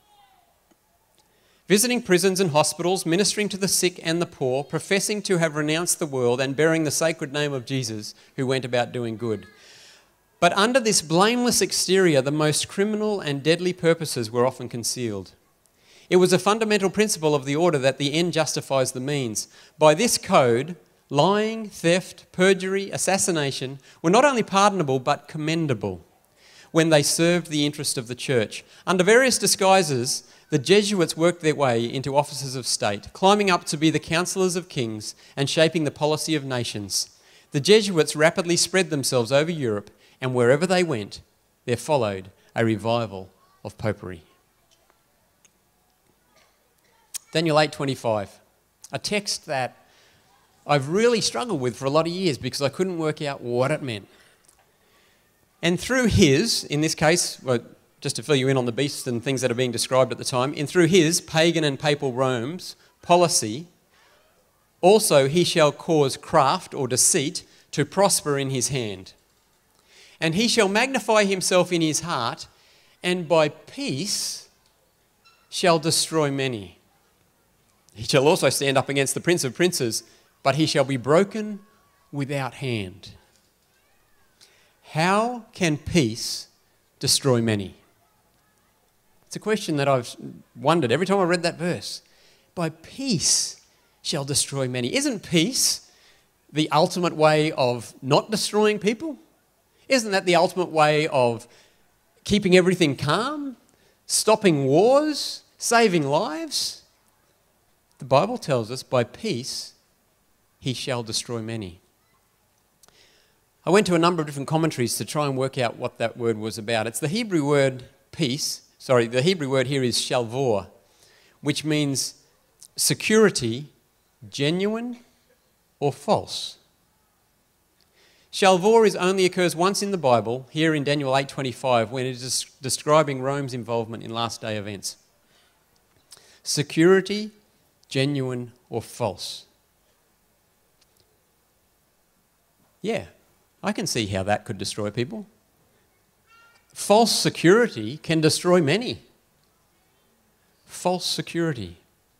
Visiting prisons and hospitals, ministering to the sick and the poor, professing to have renounced the world and bearing the sacred name of Jesus, who went about doing good. But under this blameless exterior, the most criminal and deadly purposes were often concealed. It was a fundamental principle of the order that the end justifies the means. By this code, lying, theft, perjury, assassination were not only pardonable but commendable when they served the interest of the church. Under various disguises, the Jesuits worked their way into offices of state, climbing up to be the counsellors of kings and shaping the policy of nations. The Jesuits rapidly spread themselves over Europe, and wherever they went, there followed a revival of popery. Daniel eight twenty-five, a text that I've really struggled with for a lot of years because I couldn't work out what it meant. And through his, in this case, well, just to fill you in on the beasts and things that are being described at the time, and through his, pagan and papal Rome's, policy, also he shall cause craft or deceit to prosper in his hand. And he shall magnify himself in his heart, and by peace shall destroy many. He shall also stand up against the Prince of Princes, but he shall be broken without hand. How can peace destroy many? It's a question that I've wondered every time I read that verse. By peace shall destroy many. Isn't peace the ultimate way of not destroying people? Isn't that the ultimate way of keeping everything calm, stopping wars, saving lives? The Bible tells us, by peace he shall destroy many. I went to a number of different commentaries to try and work out what that word was about. It's the Hebrew word peace, sorry, the Hebrew word here is shalvor, which means security, genuine or false. Shalvor is only occurs once in the Bible, here in Daniel eight twenty-five, when it is describing Rome's involvement in last day events. Security, genuine or false. Yeah, I can see how that could destroy people. False security can destroy many. False security.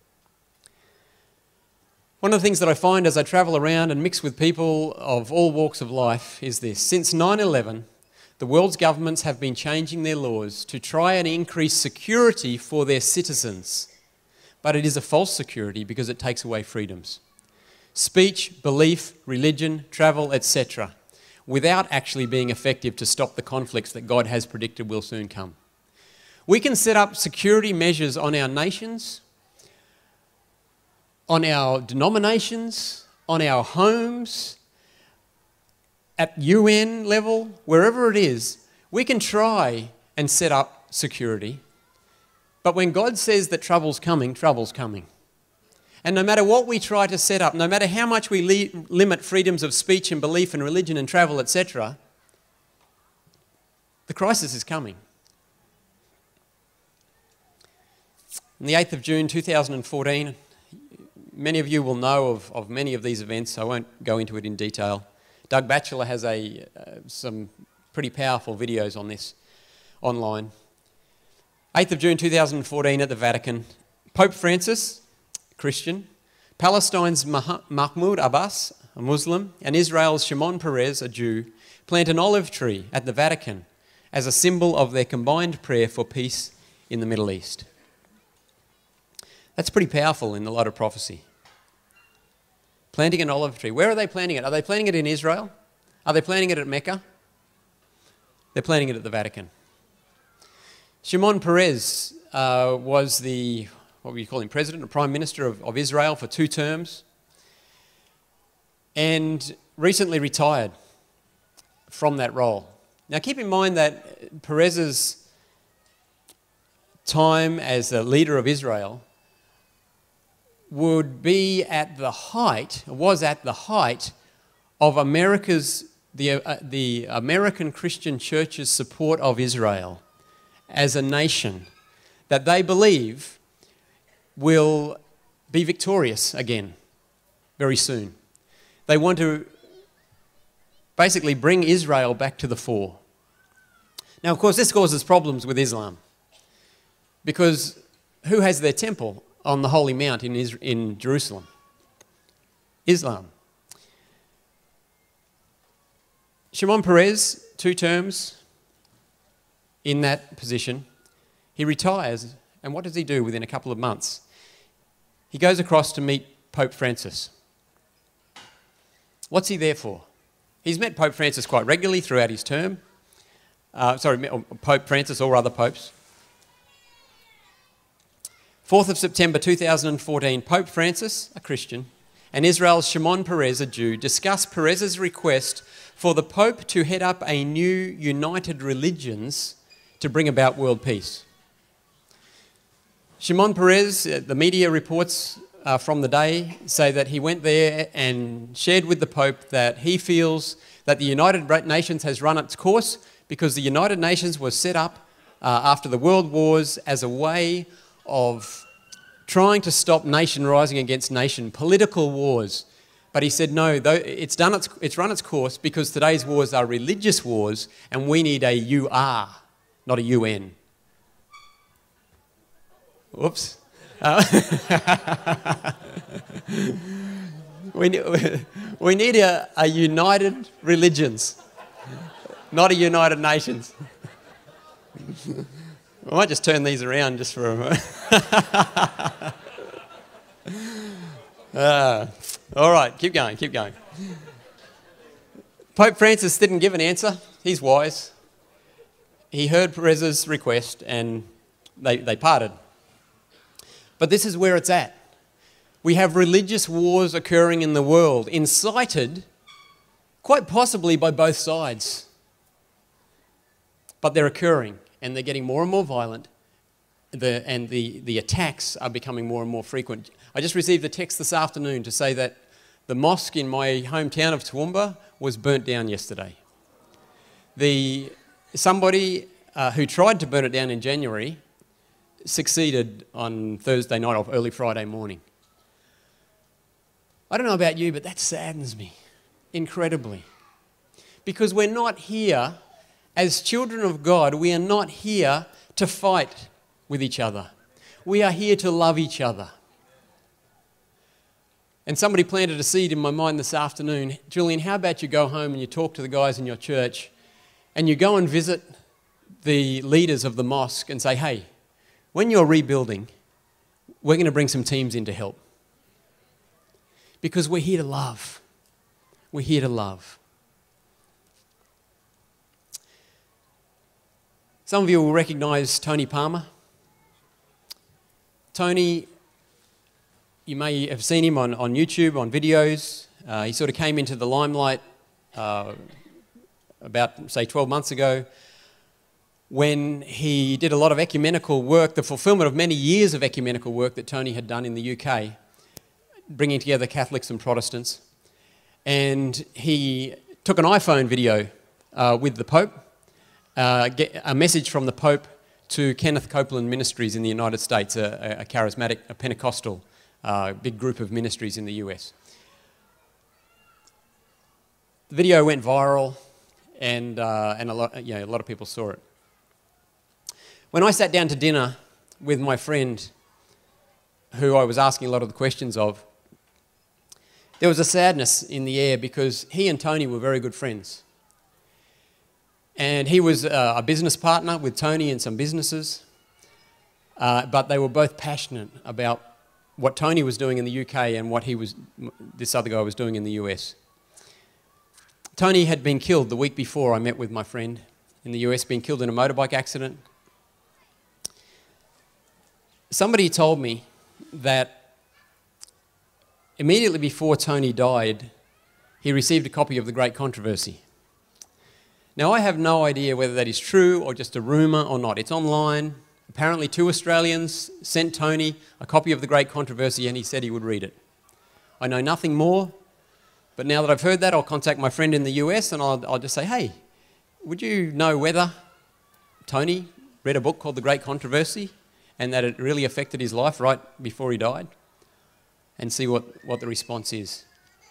One of the things that I find as I travel around and mix with people of all walks of life is this. Since nine eleven, the world's governments have been changing their laws to try and increase security for their citizens. But it is a false security because it takes away freedoms. Speech, belief, religion, travel, et cetera, without actually being effective to stop the conflicts that God has predicted will soon come. We can set up security measures on our nations, on our denominations, on our homes, at U N level, wherever it is. We can try and set up security. But when God says that trouble's coming, trouble's coming. And no matter what we try to set up, no matter how much we li- limit freedoms of speech and belief and religion and travel, et cetera, the crisis is coming. On the eighth of June two thousand fourteen, many of you will know of, of many of these events. I won't go into it in detail. Doug Batchelor has a, uh, some pretty powerful videos on this online. eighth of June two thousand fourteen at the Vatican, Pope Francis, Christian, Palestine's Mah- Mahmoud Abbas, a Muslim, and Israel's Shimon Peres, a Jew, plant an olive tree at the Vatican as a symbol of their combined prayer for peace in the Middle East. That's pretty powerful in the light of prophecy. Planting an olive tree. Where are they planting it? Are they planting it in Israel? Are they planting it at Mecca? They're planting it at the Vatican. Shimon Peres uh, was the, what would you call him, president or prime minister of, of Israel for two terms, and recently retired from that role. Now keep in mind that Peres's time as a leader of Israel would be at the height, was at the height of America's, the, uh, the American Christian Church's support of Israel as a nation that they believe will be victorious again very soon. They want to basically bring Israel back to the fore. Now, of course, this causes problems with Islam, because who has their temple on the Holy Mount in, Is- in Jerusalem? Islam. Shimon Peres, two terms in that position. He retires, and what does he do within a couple of months? He goes across to meet Pope Francis. What's he there for? He's met Pope Francis quite regularly throughout his term. Uh, sorry, Pope Francis or other popes. fourth of September two thousand fourteen, Pope Francis, a Christian, and Israel's Shimon Peres, a Jew, discussed Peres's request for the Pope to head up a new united religions to bring about world peace. Shimon Peres, the media reports uh, from the day say that he went there and shared with the Pope that he feels that the United Nations has run its course because the United Nations was set up uh, after the World Wars as a way of trying to stop nation rising against nation, political wars. But he said, no, it's, done its, it's run its course because today's wars are religious wars and we need a U R, not a U N. Whoops. Uh, we, need, we need a, a united religions, not a United Nations. I might just turn these around just for a moment. uh, all right, keep going, keep going. Pope Francis didn't give an answer. He's wise. He heard Peres's request and they, they parted. But this is where it's at. We have religious wars occurring in the world, incited quite possibly by both sides. But they're occurring and they're getting more and more violent, the, and the, the attacks are becoming more and more frequent. I just received a text this afternoon to say that the mosque in my hometown of Toowoomba was burnt down yesterday. The, somebody uh, who tried to burn it down in January succeeded on Thursday night or early Friday morning. I don't know about you, but that saddens me incredibly. Because we're not here, as children of God, we are not here to fight with each other. We are here to love each other. And somebody planted a seed in my mind this afternoon. Julian, how about you go home and you talk to the guys in your church and you go and visit the leaders of the mosque and say, hey, when you're rebuilding, we're going to bring some teams in to help. Because we're here to love. We're here to love. Some of you will recognise Tony Palmer. Tony, you may have seen him on, on YouTube, on videos. Uh, he sort of came into the limelight uh, about, say, twelve months ago, when he did a lot of ecumenical work, the fulfilment of many years of ecumenical work that Tony had done in the U K, bringing together Catholics and Protestants. And he took an iPhone video uh, with the Pope, uh, get a message from the Pope to Kenneth Copeland Ministries in the United States, a, a charismatic, a Pentecostal uh, big group of ministries in the U S. The video went viral, and, uh, and a, lot, you know, a lot of people saw it. When I sat down to dinner with my friend, who I was asking a lot of the questions of, there was a sadness in the air because he and Tony were very good friends. And he was uh, a business partner with Tony in some businesses, uh, but they were both passionate about what Tony was doing in the U K and what he was, this other guy was doing in the U S. Tony had been killed the week before I met with my friend in the U S, been killed in a motorbike accident. Somebody told me that immediately before Tony died, he received a copy of The Great Controversy. Now, I have no idea whether that is true or just a rumour or not. It's online. Apparently, two Australians sent Tony a copy of The Great Controversy and he said he would read it. I know nothing more, but now that I've heard that, I'll contact my friend in the U S and I'll, I'll just say, hey, would you know whether Tony read a book called The Great Controversy and that it really affected his life right before he died? And see what, what the response is.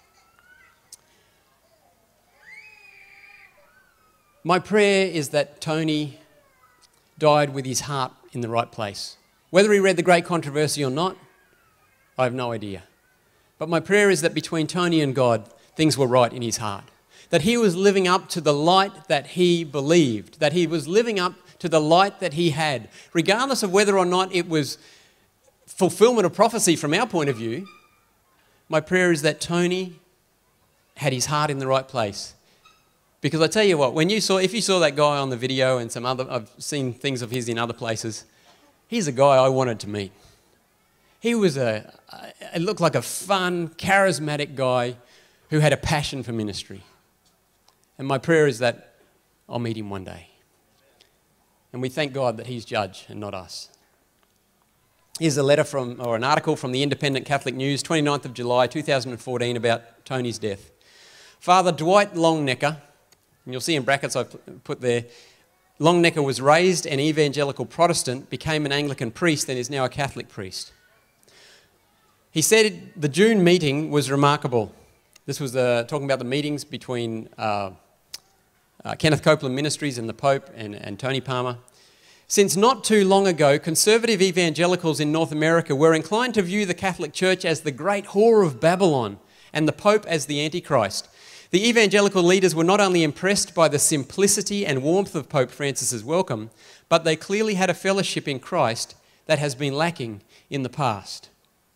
My prayer is that Tony died with his heart in the right place. Whether he read The Great Controversy or not, I have no idea. But my prayer is that between Tony and God, things were right in his heart. That he was living up to the light that he believed. That he was living up to the light that he had. Regardless of whether or not it was fulfillment of prophecy from our point of view, my prayer is that Tony had his heart in the right place. Because I tell you what, when you saw, if you saw that guy on the video and some other, I've seen things of his in other places, he's a guy I wanted to meet. He was a, it looked like a fun, charismatic guy who had a passion for ministry. And my prayer is that I'll meet him one day. And we thank God that he's judge and not us. Here's a letter from, or an article from the Independent Catholic News, twenty-ninth of July, two thousand fourteen, about Tony's death. Father Dwight Longnecker, and you'll see in brackets I've put there, Longnecker was raised an evangelical Protestant, became an Anglican priest, and is now a Catholic priest. He said the June meeting was remarkable. This was uh, talking about the meetings between uh, uh, Kenneth Copeland Ministries and the Pope and, and Tony Palmer. Since not too long ago, conservative evangelicals in North America were inclined to view the Catholic Church as the great whore of Babylon and the Pope as the Antichrist. The evangelical leaders were not only impressed by the simplicity and warmth of Pope Francis's welcome, but they clearly had a fellowship in Christ that has been lacking in the past.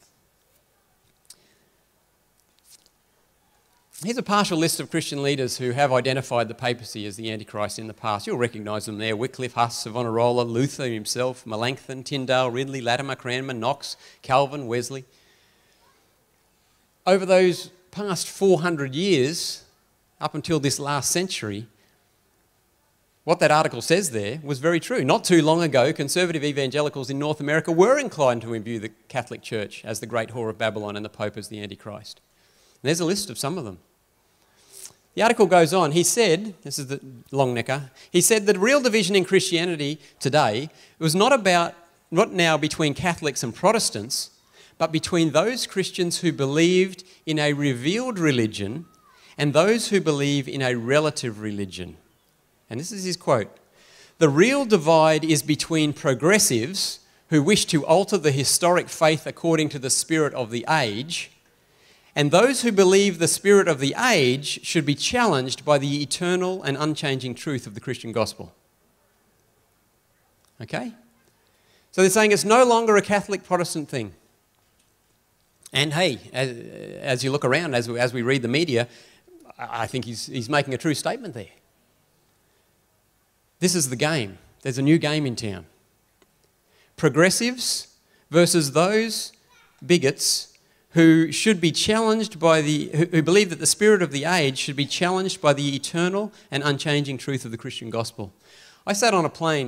Here's a partial list of Christian leaders who have identified the papacy as the Antichrist in the past. You'll recognise them there: Wycliffe, Huss, Savonarola, Luther himself, Melanchthon, Tyndale, Ridley, Latimer, Cranmer, Knox, Calvin, Wesley. Over those past four hundred years, up until this last century, what that article says there was very true. Not too long ago, conservative evangelicals in North America were inclined to imbue the Catholic Church as the great whore of Babylon and the Pope as the Antichrist. And there's a list of some of them. The article goes on. He said, this is the Longnecker, he said that the real division in Christianity today was not about, not now between Catholics and Protestants, but between those Christians who believed in a revealed religion and those who believe in a relative religion. And this is his quote: "The real divide is between progressives who wish to alter the historic faith according to the spirit of the age, and those who believe the spirit of the age should be challenged by the eternal and unchanging truth of the Christian gospel." Okay? So they're saying it's no longer a Catholic Protestant thing. And hey, as, as you look around, as we, as we read the media, I think he's, he's making a true statement there. This is the game. There's a new game in town. Progressives versus those bigots who should be challenged by the, who, who believe that the spirit of the age should be challenged by the eternal and unchanging truth of the Christian gospel. I sat on a plane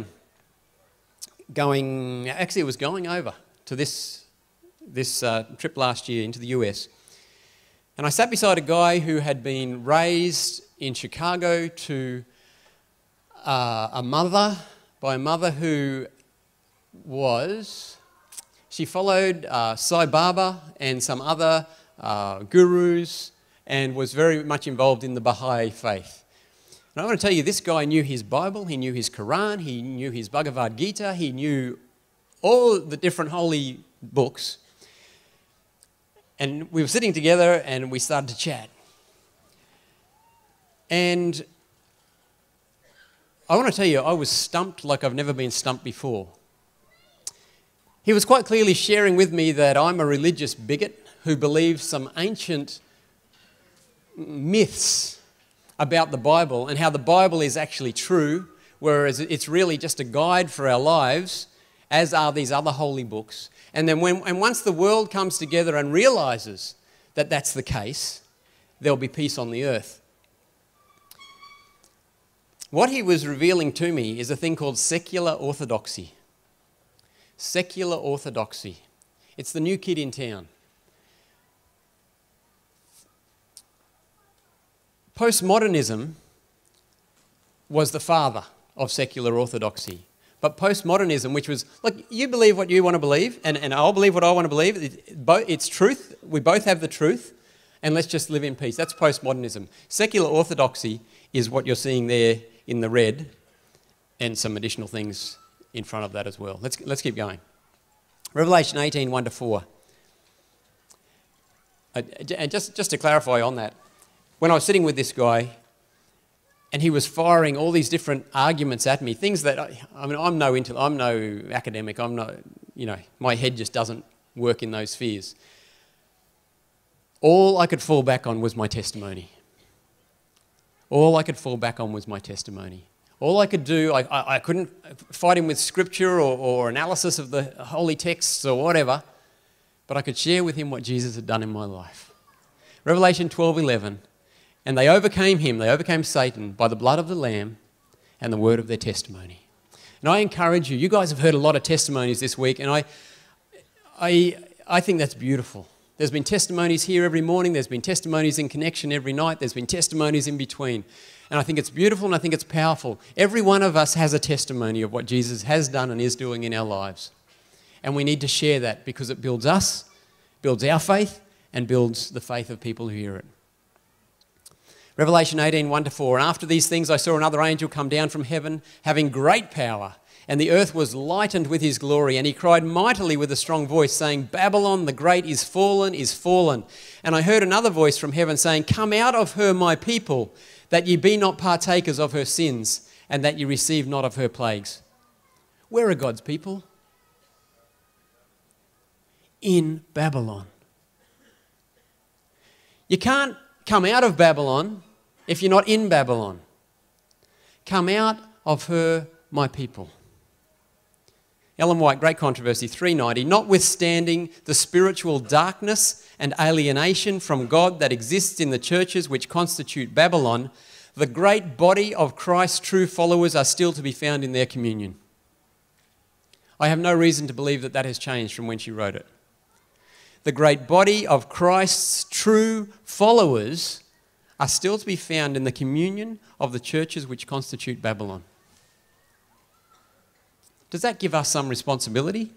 going, actually it was going over to this, this uh, trip last year into the U S. And I sat beside a guy who had been raised in Chicago to uh, a mother, by a mother who was... She followed uh, Sai Baba and some other uh, gurus and was very much involved in the Baha'i faith. And I want to tell you, this guy knew his Bible, he knew his Quran, he knew his Bhagavad Gita, he knew all the different holy books. And we were sitting together and we started to chat. And I want to tell you, I was stumped like I've never been stumped before. He was quite clearly sharing with me that I'm a religious bigot who believes some ancient myths about the Bible and how the Bible is actually true, whereas it's really just a guide for our lives, as are these other holy books. And then when, and once the world comes together and realizes that that's the case, there'll be peace on the earth. What he was revealing to me is a thing called secular orthodoxy. Secular orthodoxy. It's the new kid in town. Postmodernism was the father of secular orthodoxy. But postmodernism, which was, look, you believe what you want to believe, and, and I'll believe what I want to believe. It, it's truth. We both have the truth, and let's just live in peace. That's postmodernism. Secular orthodoxy is what you're seeing there in the red, and some additional things in front of that as well. Let's, let's keep going. Revelation eighteen, one to four. Uh, and just, just to clarify on that, when I was sitting with this guy, and he was firing all these different arguments at me, things that, I, I mean, I'm no, into, I'm no academic, I'm no, you know, my head just doesn't work in those spheres. All I could fall back on was my testimony. All I could fall back on was my testimony. All I could do, I, I, I couldn't fight him with scripture or, or analysis of the holy texts or whatever, but I could share with him what Jesus had done in my life. Revelation twelve eleven. And they overcame him, they overcame Satan by the blood of the Lamb and the word of their testimony. And I encourage you, you guys have heard a lot of testimonies this week, and I, I, I think that's beautiful. There's been testimonies here every morning, there's been testimonies in Connection every night, there's been testimonies in between. And I think it's beautiful and I think it's powerful. Every one of us has a testimony of what Jesus has done and is doing in our lives. And we need to share that because it builds us, builds our faith, and builds the faith of people who hear it. Revelation eighteen, one to four. And after these things I saw another angel come down from heaven, having great power, and the earth was lightened with his glory. And he cried mightily with a strong voice, saying, Babylon the great is fallen, is fallen. And I heard another voice from heaven saying, Come out of her, my people, that ye be not partakers of her sins, and that ye receive not of her plagues. Where are God's people? In Babylon. You can't come out of Babylon if you're not in Babylon. Come out of her, my people. Ellen White, Great Controversy, three ninety. Notwithstanding the spiritual darkness and alienation from God that exists in the churches which constitute Babylon, the great body of Christ's true followers are still to be found in their communion. I have no reason to believe that that has changed from when she wrote it. The great body of Christ's true followers are still to be found in the communion of the churches which constitute Babylon. Does that give us some responsibility?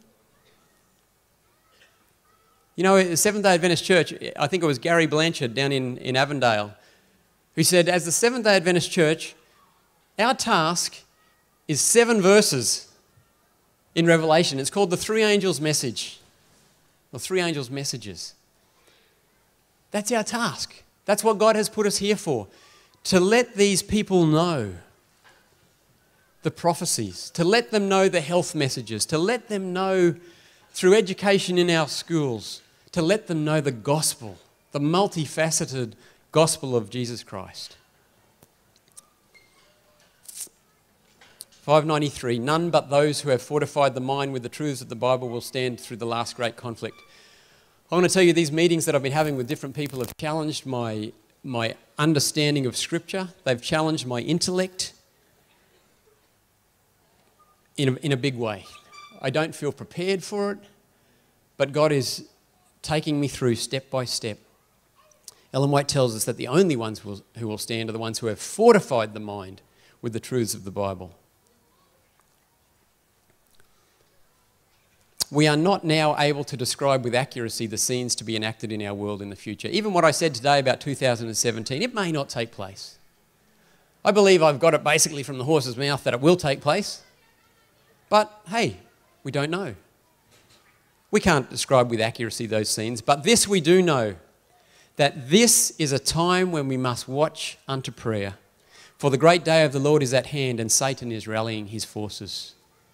You know, the Seventh-day Adventist Church, I think it was Gary Blanchard down in, in Avondale, who said, as the Seventh-day Adventist Church, our task is seven verses in Revelation. It's called the Three Angels' Message, or Three Angels' Messages. That's our task. That's what God has put us here for, to let these people know the prophecies, to let them know the health messages, to let them know through education in our schools, to let them know the gospel, the multifaceted gospel of Jesus Christ. five ninety-three, none but those who have fortified the mind with the truths of the Bible will stand through the last great conflict. I want to tell you, these meetings that I've been having with different people have challenged my, my understanding of Scripture. They've challenged my intellect in a, in a big way. I don't feel prepared for it, but God is taking me through step by step. Ellen White tells us that the only ones who will, who will stand are the ones who have fortified the mind with the truths of the Bible. We are not now able to describe with accuracy the scenes to be enacted in our world in the future. Even what I said today about two thousand seventeen, it may not take place. I believe I've got it basically from the horse's mouth that it will take place. But hey, we don't know. We can't describe with accuracy those scenes, but this we do know, that this is a time when we must watch unto prayer. For the great day of the Lord is at hand, and Satan is rallying his forces.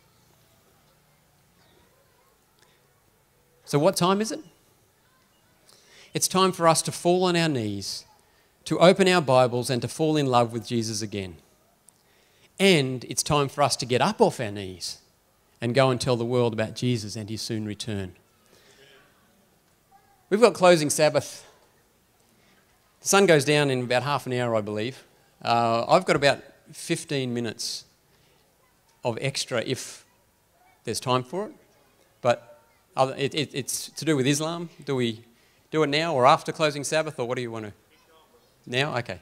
So what time is it? It's time for us to fall on our knees, to open our Bibles and to fall in love with Jesus again. And it's time for us to get up off our knees and go and tell the world about Jesus and his soon return. We've got closing Sabbath. The sun goes down in about half an hour, I believe. Uh, I've got about fifteen minutes of extra if there's time for it. But other, it, it, it's to do with Islam. Do we do it now or after closing Sabbath, or what do you want to? Now? Okay.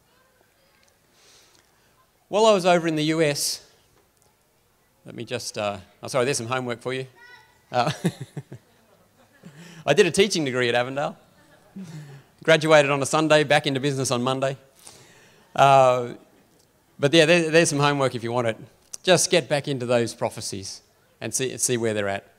While I was over in the U S, let me just... Uh, oh, sorry, there's some homework for you. Uh, I did a teaching degree at Avondale. Graduated on a Sunday, back into business on Monday. Uh, but yeah, there, there's some homework if you want it. Just get back into those prophecies and see, see where they're at.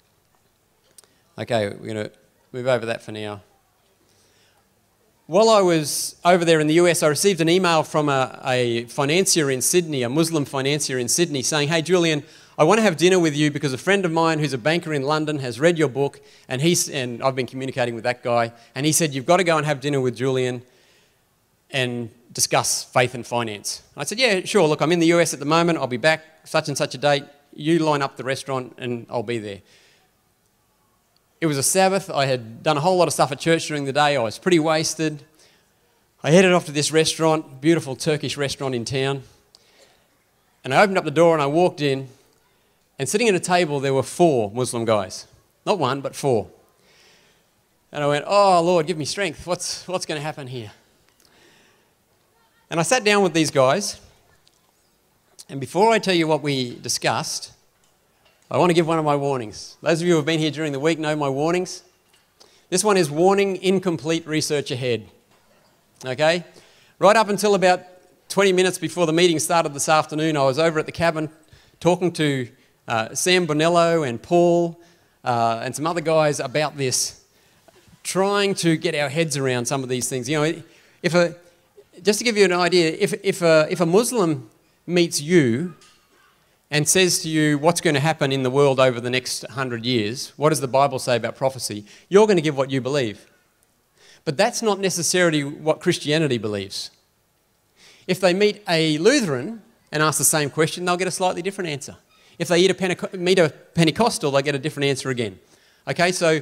Okay, we're going to move over that for now. While I was over there in the U S, I received an email from a, a financier in Sydney, a Muslim financier in Sydney, saying, "Hey, Julian, I want to have dinner with you because a friend of mine who's a banker in London has read your book, and he's and I've been communicating with that guy, and he said, you've got to go and have dinner with Julian and discuss faith and finance." I said, yeah, sure, look, I'm in the U S at the moment, I'll be back such and such a date, you line up the restaurant and I'll be there. It was a Sabbath, I had done a whole lot of stuff at church during the day, I was pretty wasted. I headed off to this restaurant, beautiful Turkish restaurant in town, and I opened up the door and I walked in, and sitting at a table there were four Muslim guys. Not one, but four. And I went, oh Lord, give me strength, what's, what's going to happen here? And I sat down with these guys, and before I tell you what we discussed, I want to give one of my warnings. Those of you who have been here during the week know my warnings. This one is warning: incomplete research ahead. Okay? Right up until about twenty minutes before the meeting started this afternoon, I was over at the cabin talking to uh, Sam Bonello and Paul uh, and some other guys about this, trying to get our heads around some of these things. You know, if a, just to give you an idea, if, if, a, if a Muslim meets you and says to you, what's going to happen in the world over the next hundred years, what does the Bible say about prophecy? You're going to give what you believe. But that's not necessarily what Christianity believes. If they meet a Lutheran and ask the same question, they'll get a slightly different answer. If they meet a, Penteco- meet a Pentecostal, they'll get a different answer again. Okay, so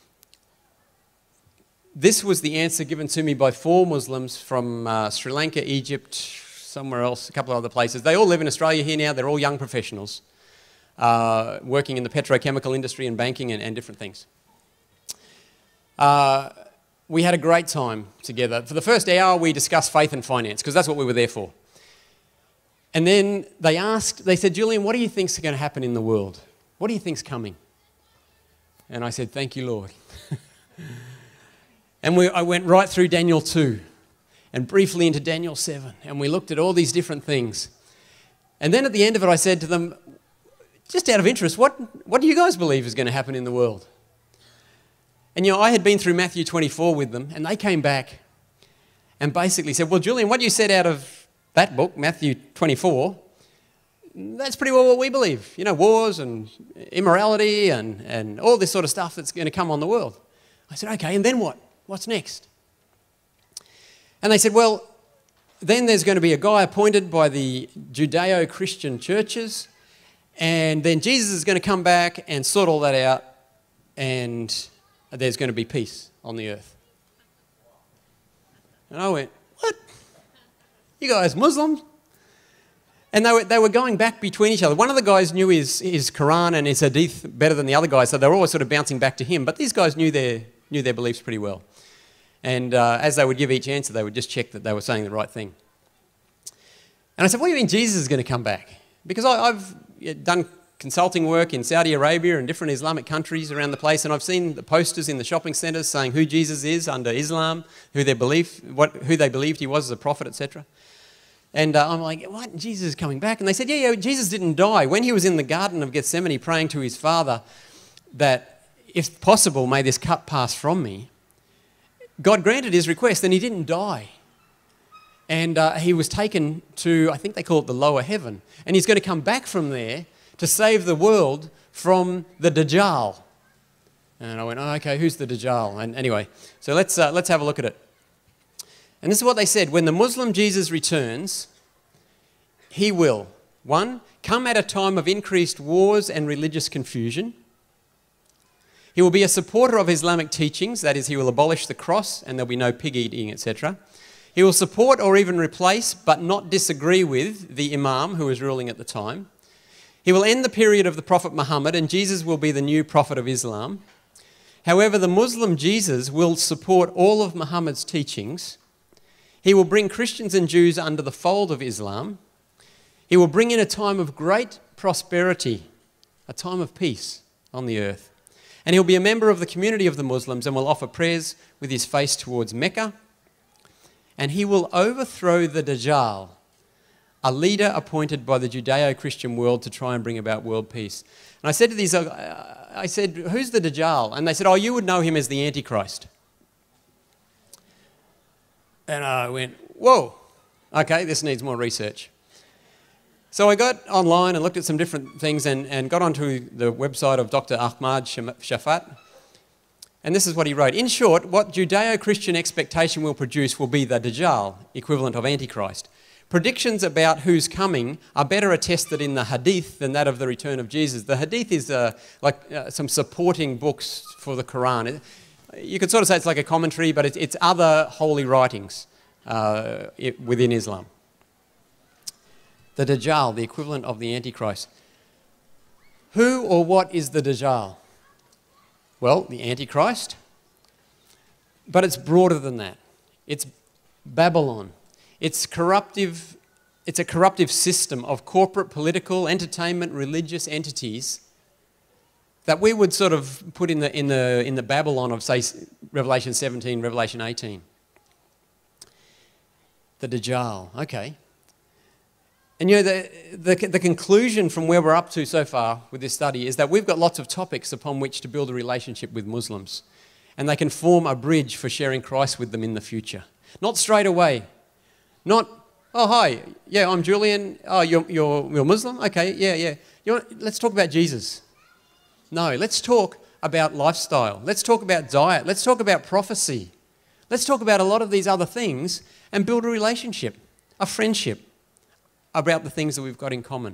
this was the answer given to me by four Muslims from uh, Sri Lanka, Egypt, somewhere else, a couple of other places. They all live in Australia here now. They're all young professionals uh, working in the petrochemical industry and banking and, and different things. Uh, we had a great time together. For the first hour, we discussed faith and finance because that's what we were there for. And then they asked, they said, Julian, what do you think's going to happen in the world? What do you think's coming? And I said, thank you, Lord. And we, I went right through Daniel two and briefly into Daniel seven, and we looked at all these different things. And then at the end of it, I said to them, just out of interest, what, what do you guys believe is going to happen in the world? And, you know, I had been through Matthew twenty-four with them, and they came back and basically said, well, Julian, what you said out of that book, Matthew twenty-four, that's pretty well what we believe. You know, wars and immorality and, and all this sort of stuff that's going to come on the world. I said, okay, and then what? What's next? And they said, well, then there's going to be a guy appointed by the Judeo-Christian churches, and then Jesus is going to come back and sort all that out, and there's going to be peace on the earth. And I went, what? You guys Muslims? And they were, they were going back between each other. One of the guys knew his, his Quran and his Hadith better than the other guys, so they were always sort of bouncing back to him. But these guys knew their, knew their beliefs pretty well. And uh, as they would give each answer, they would just check that they were saying the right thing. And I said, what do you mean Jesus is going to come back? Because I, I've done consulting work in Saudi Arabia and different Islamic countries around the place, and I've seen the posters in the shopping centres saying who Jesus is under Islam, who, their belief, what, who they believed he was as a prophet, et cetera. And uh, I'm like, what? Jesus is coming back? And they said, yeah, yeah, Jesus didn't die. When he was in the Garden of Gethsemane praying to his Father, that if possible, may this cup pass from me. God granted his request and he didn't die. And uh, he was taken to, I think they call it the lower heaven. And he's going to come back from there to save the world from the Dajjal. And I went, oh, okay, who's the Dajjal? And anyway, so let's, uh, let's have a look at it. And this is what they said. When the Muslim Jesus returns, he will, one, come at a time of increased wars and religious confusion. He will be a supporter of Islamic teachings, that is, he will abolish the cross and there'll be no pig eating, et cetera. He will support or even replace, but not disagree with, the Imam who was ruling at the time. He will end the period of the Prophet Muhammad and Jesus will be the new prophet of Islam. However, the Muslim Jesus will support all of Muhammad's teachings. He will bring Christians and Jews under the fold of Islam. He will bring in a time of great prosperity, a time of peace on the earth. And he'll be a member of the community of the Muslims and will offer prayers with his face towards Mecca. And he will overthrow the Dajjal, a leader appointed by the Judeo-Christian world to try and bring about world peace. And I said to these, I said, who's the Dajjal? And they said, oh, you would know him as the Antichrist. And I went, whoa, okay, this needs more research. So I got online and looked at some different things and, and got onto the website of Doctor Ahmad Shafat. And this is what he wrote. In short, what Judeo-Christian expectation will produce will be the Dajjal, equivalent of Antichrist. Predictions about who's coming are better attested in the Hadith than that of the return of Jesus. The Hadith is uh, like uh, some supporting books for the Quran. You could sort of say it's like a commentary, but it's, it's other holy writings uh, it, within Islam. The Dajjal, the equivalent of the Antichrist. Who or what is the Dajjal? Well, the Antichrist, but it's broader than that. It's Babylon. It's corruptive, it's a corruptive system of corporate, political, entertainment, religious entities that we would sort of put in the, in the, in the Babylon of, say, Revelation seventeen, Revelation eighteen. The Dajjal, okay. And you know, the, the, the conclusion from where we're up to so far with this study is that we've got lots of topics upon which to build a relationship with Muslims. And they can form a bridge for sharing Christ with them in the future. Not straight away. Not, oh, hi, yeah, I'm Julian. Oh, you're, you're, you're Muslim? Okay, yeah, yeah. You want, let's talk about Jesus. No, let's talk about lifestyle. Let's talk about diet. Let's talk about prophecy. Let's talk about a lot of these other things and build a relationship, a friendship, about the things that we've got in common.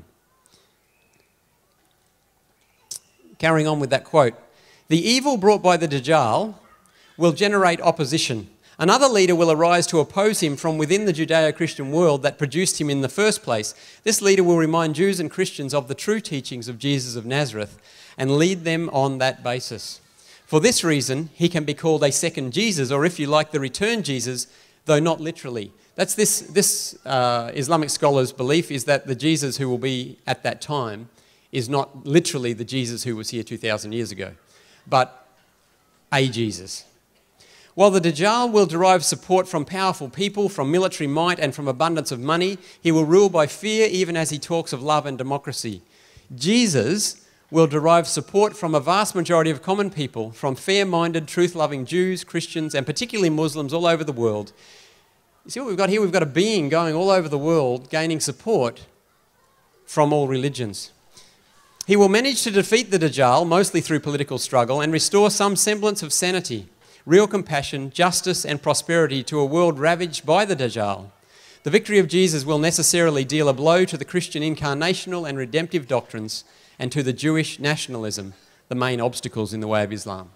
Carrying on with that quote, the evil brought by the Dajjal will generate opposition. Another leader will arise to oppose him from within the Judeo-Christian world that produced him in the first place. This leader will remind Jews and Christians of the true teachings of Jesus of Nazareth and lead them on that basis. For this reason, he can be called a second Jesus, or if you like, the returned Jesus, though not literally. That's this, this uh, Islamic scholar's belief, is that the Jesus who will be at that time is not literally the Jesus who was here two thousand years ago, but a Jesus. While the Dajjal will derive support from powerful people, from military might and from abundance of money, he will rule by fear even as he talks of love and democracy. Jesus will derive support from a vast majority of common people, from fair-minded, truth-loving Jews, Christians, and particularly Muslims all over the world. You see what we've got here? We've got a being going all over the world, gaining support from all religions. He will manage to defeat the Dajjal, mostly through political struggle, and restore some semblance of sanity, real compassion, justice, and prosperity to a world ravaged by the Dajjal. The victory of Jesus will necessarily deal a blow to the Christian incarnational and redemptive doctrines and to the Jewish nationalism, the main obstacles in the way of Islam.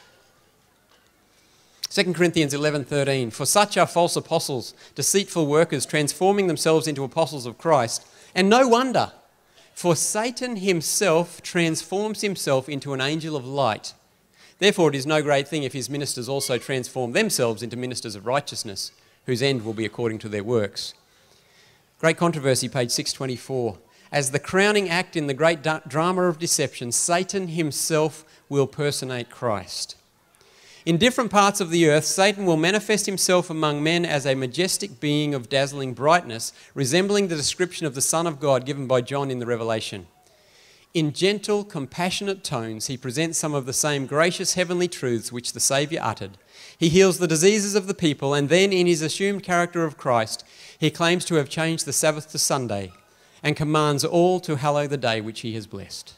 Second Corinthians eleven thirteen, for such are false apostles, deceitful workers, transforming themselves into apostles of Christ. And no wonder, for Satan himself transforms himself into an angel of light. Therefore it is no great thing if his ministers also transform themselves into ministers of righteousness, whose end will be according to their works. Great Controversy, page six twenty-four. As the crowning act in the great drama of deception, Satan himself will personate Christ. In different parts of the earth, Satan will manifest himself among men as a majestic being of dazzling brightness, resembling the description of the Son of God given by John in the Revelation. In gentle, compassionate tones, he presents some of the same gracious heavenly truths which the Saviour uttered. He heals the diseases of the people, and then, in his assumed character of Christ, he claims to have changed the Sabbath to Sunday and commands all to hallow the day which he has blessed.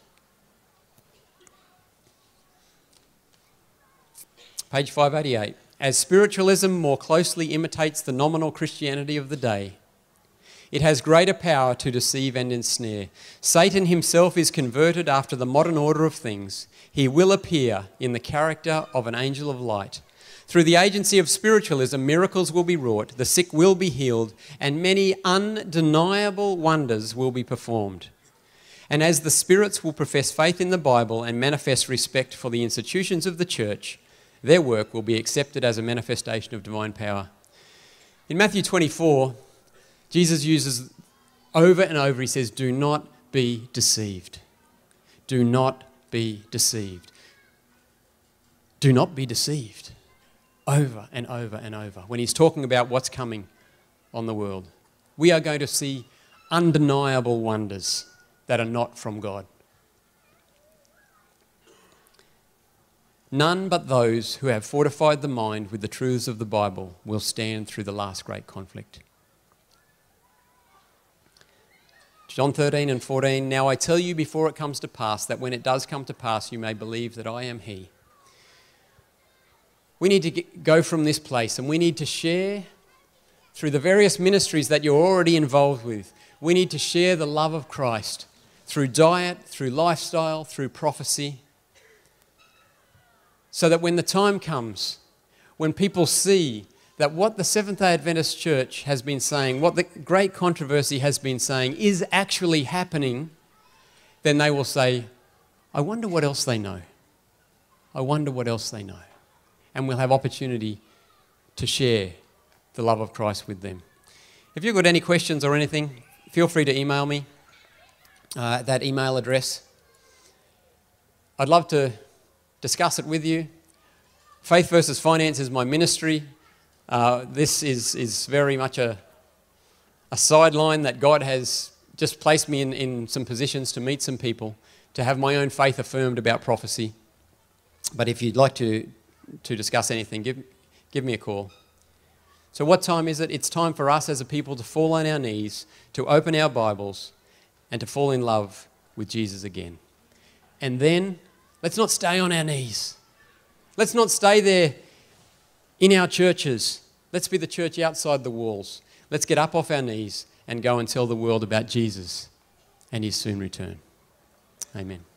Page five eighty-eight. As spiritualism more closely imitates the nominal Christianity of the day, it has greater power to deceive and ensnare. Satan himself is converted after the modern order of things. He will appear in the character of an angel of light. Through the agency of spiritualism, miracles will be wrought, the sick will be healed, and many undeniable wonders will be performed. And as the spirits will profess faith in the Bible and manifest respect for the institutions of the church, their work will be accepted as a manifestation of divine power. In Matthew twenty-four, Jesus uses over and over, he says, do not be deceived. Do not be deceived. Do not be deceived. Over and over and over. When he's talking about what's coming on the world, we are going to see undeniable wonders that are not from God. None but those who have fortified the mind with the truths of the Bible will stand through the last great conflict. John thirteen and fourteen, now I tell you before it comes to pass, that when it does come to pass, you may believe that I am he. We need to get, go from this place, and we need to share through the various ministries that you're already involved with. We need to share the love of Christ through diet, through lifestyle, through prophecy, so that when the time comes, when people see that what the Seventh-day Adventist Church has been saying, what the great controversy has been saying is actually happening, then they will say, I wonder what else they know. I wonder what else they know. And we'll have opportunity to share the love of Christ with them. If you've got any questions or anything, feel free to email me uh, at that email address. I'd love to discuss it with you. Faith versus Finance is my ministry. Uh, this is, is very much a, a sideline that God has just placed me in, in some positions to meet some people, to have my own faith affirmed about prophecy. But if you'd like to, to discuss anything, give, give me a call. So what time is it? It's time for us as a people to fall on our knees, to open our Bibles, and to fall in love with Jesus again. And then, let's not stay on our knees. Let's not stay there in our churches. Let's be the church outside the walls. Let's get up off our knees and go and tell the world about Jesus and his soon return. Amen.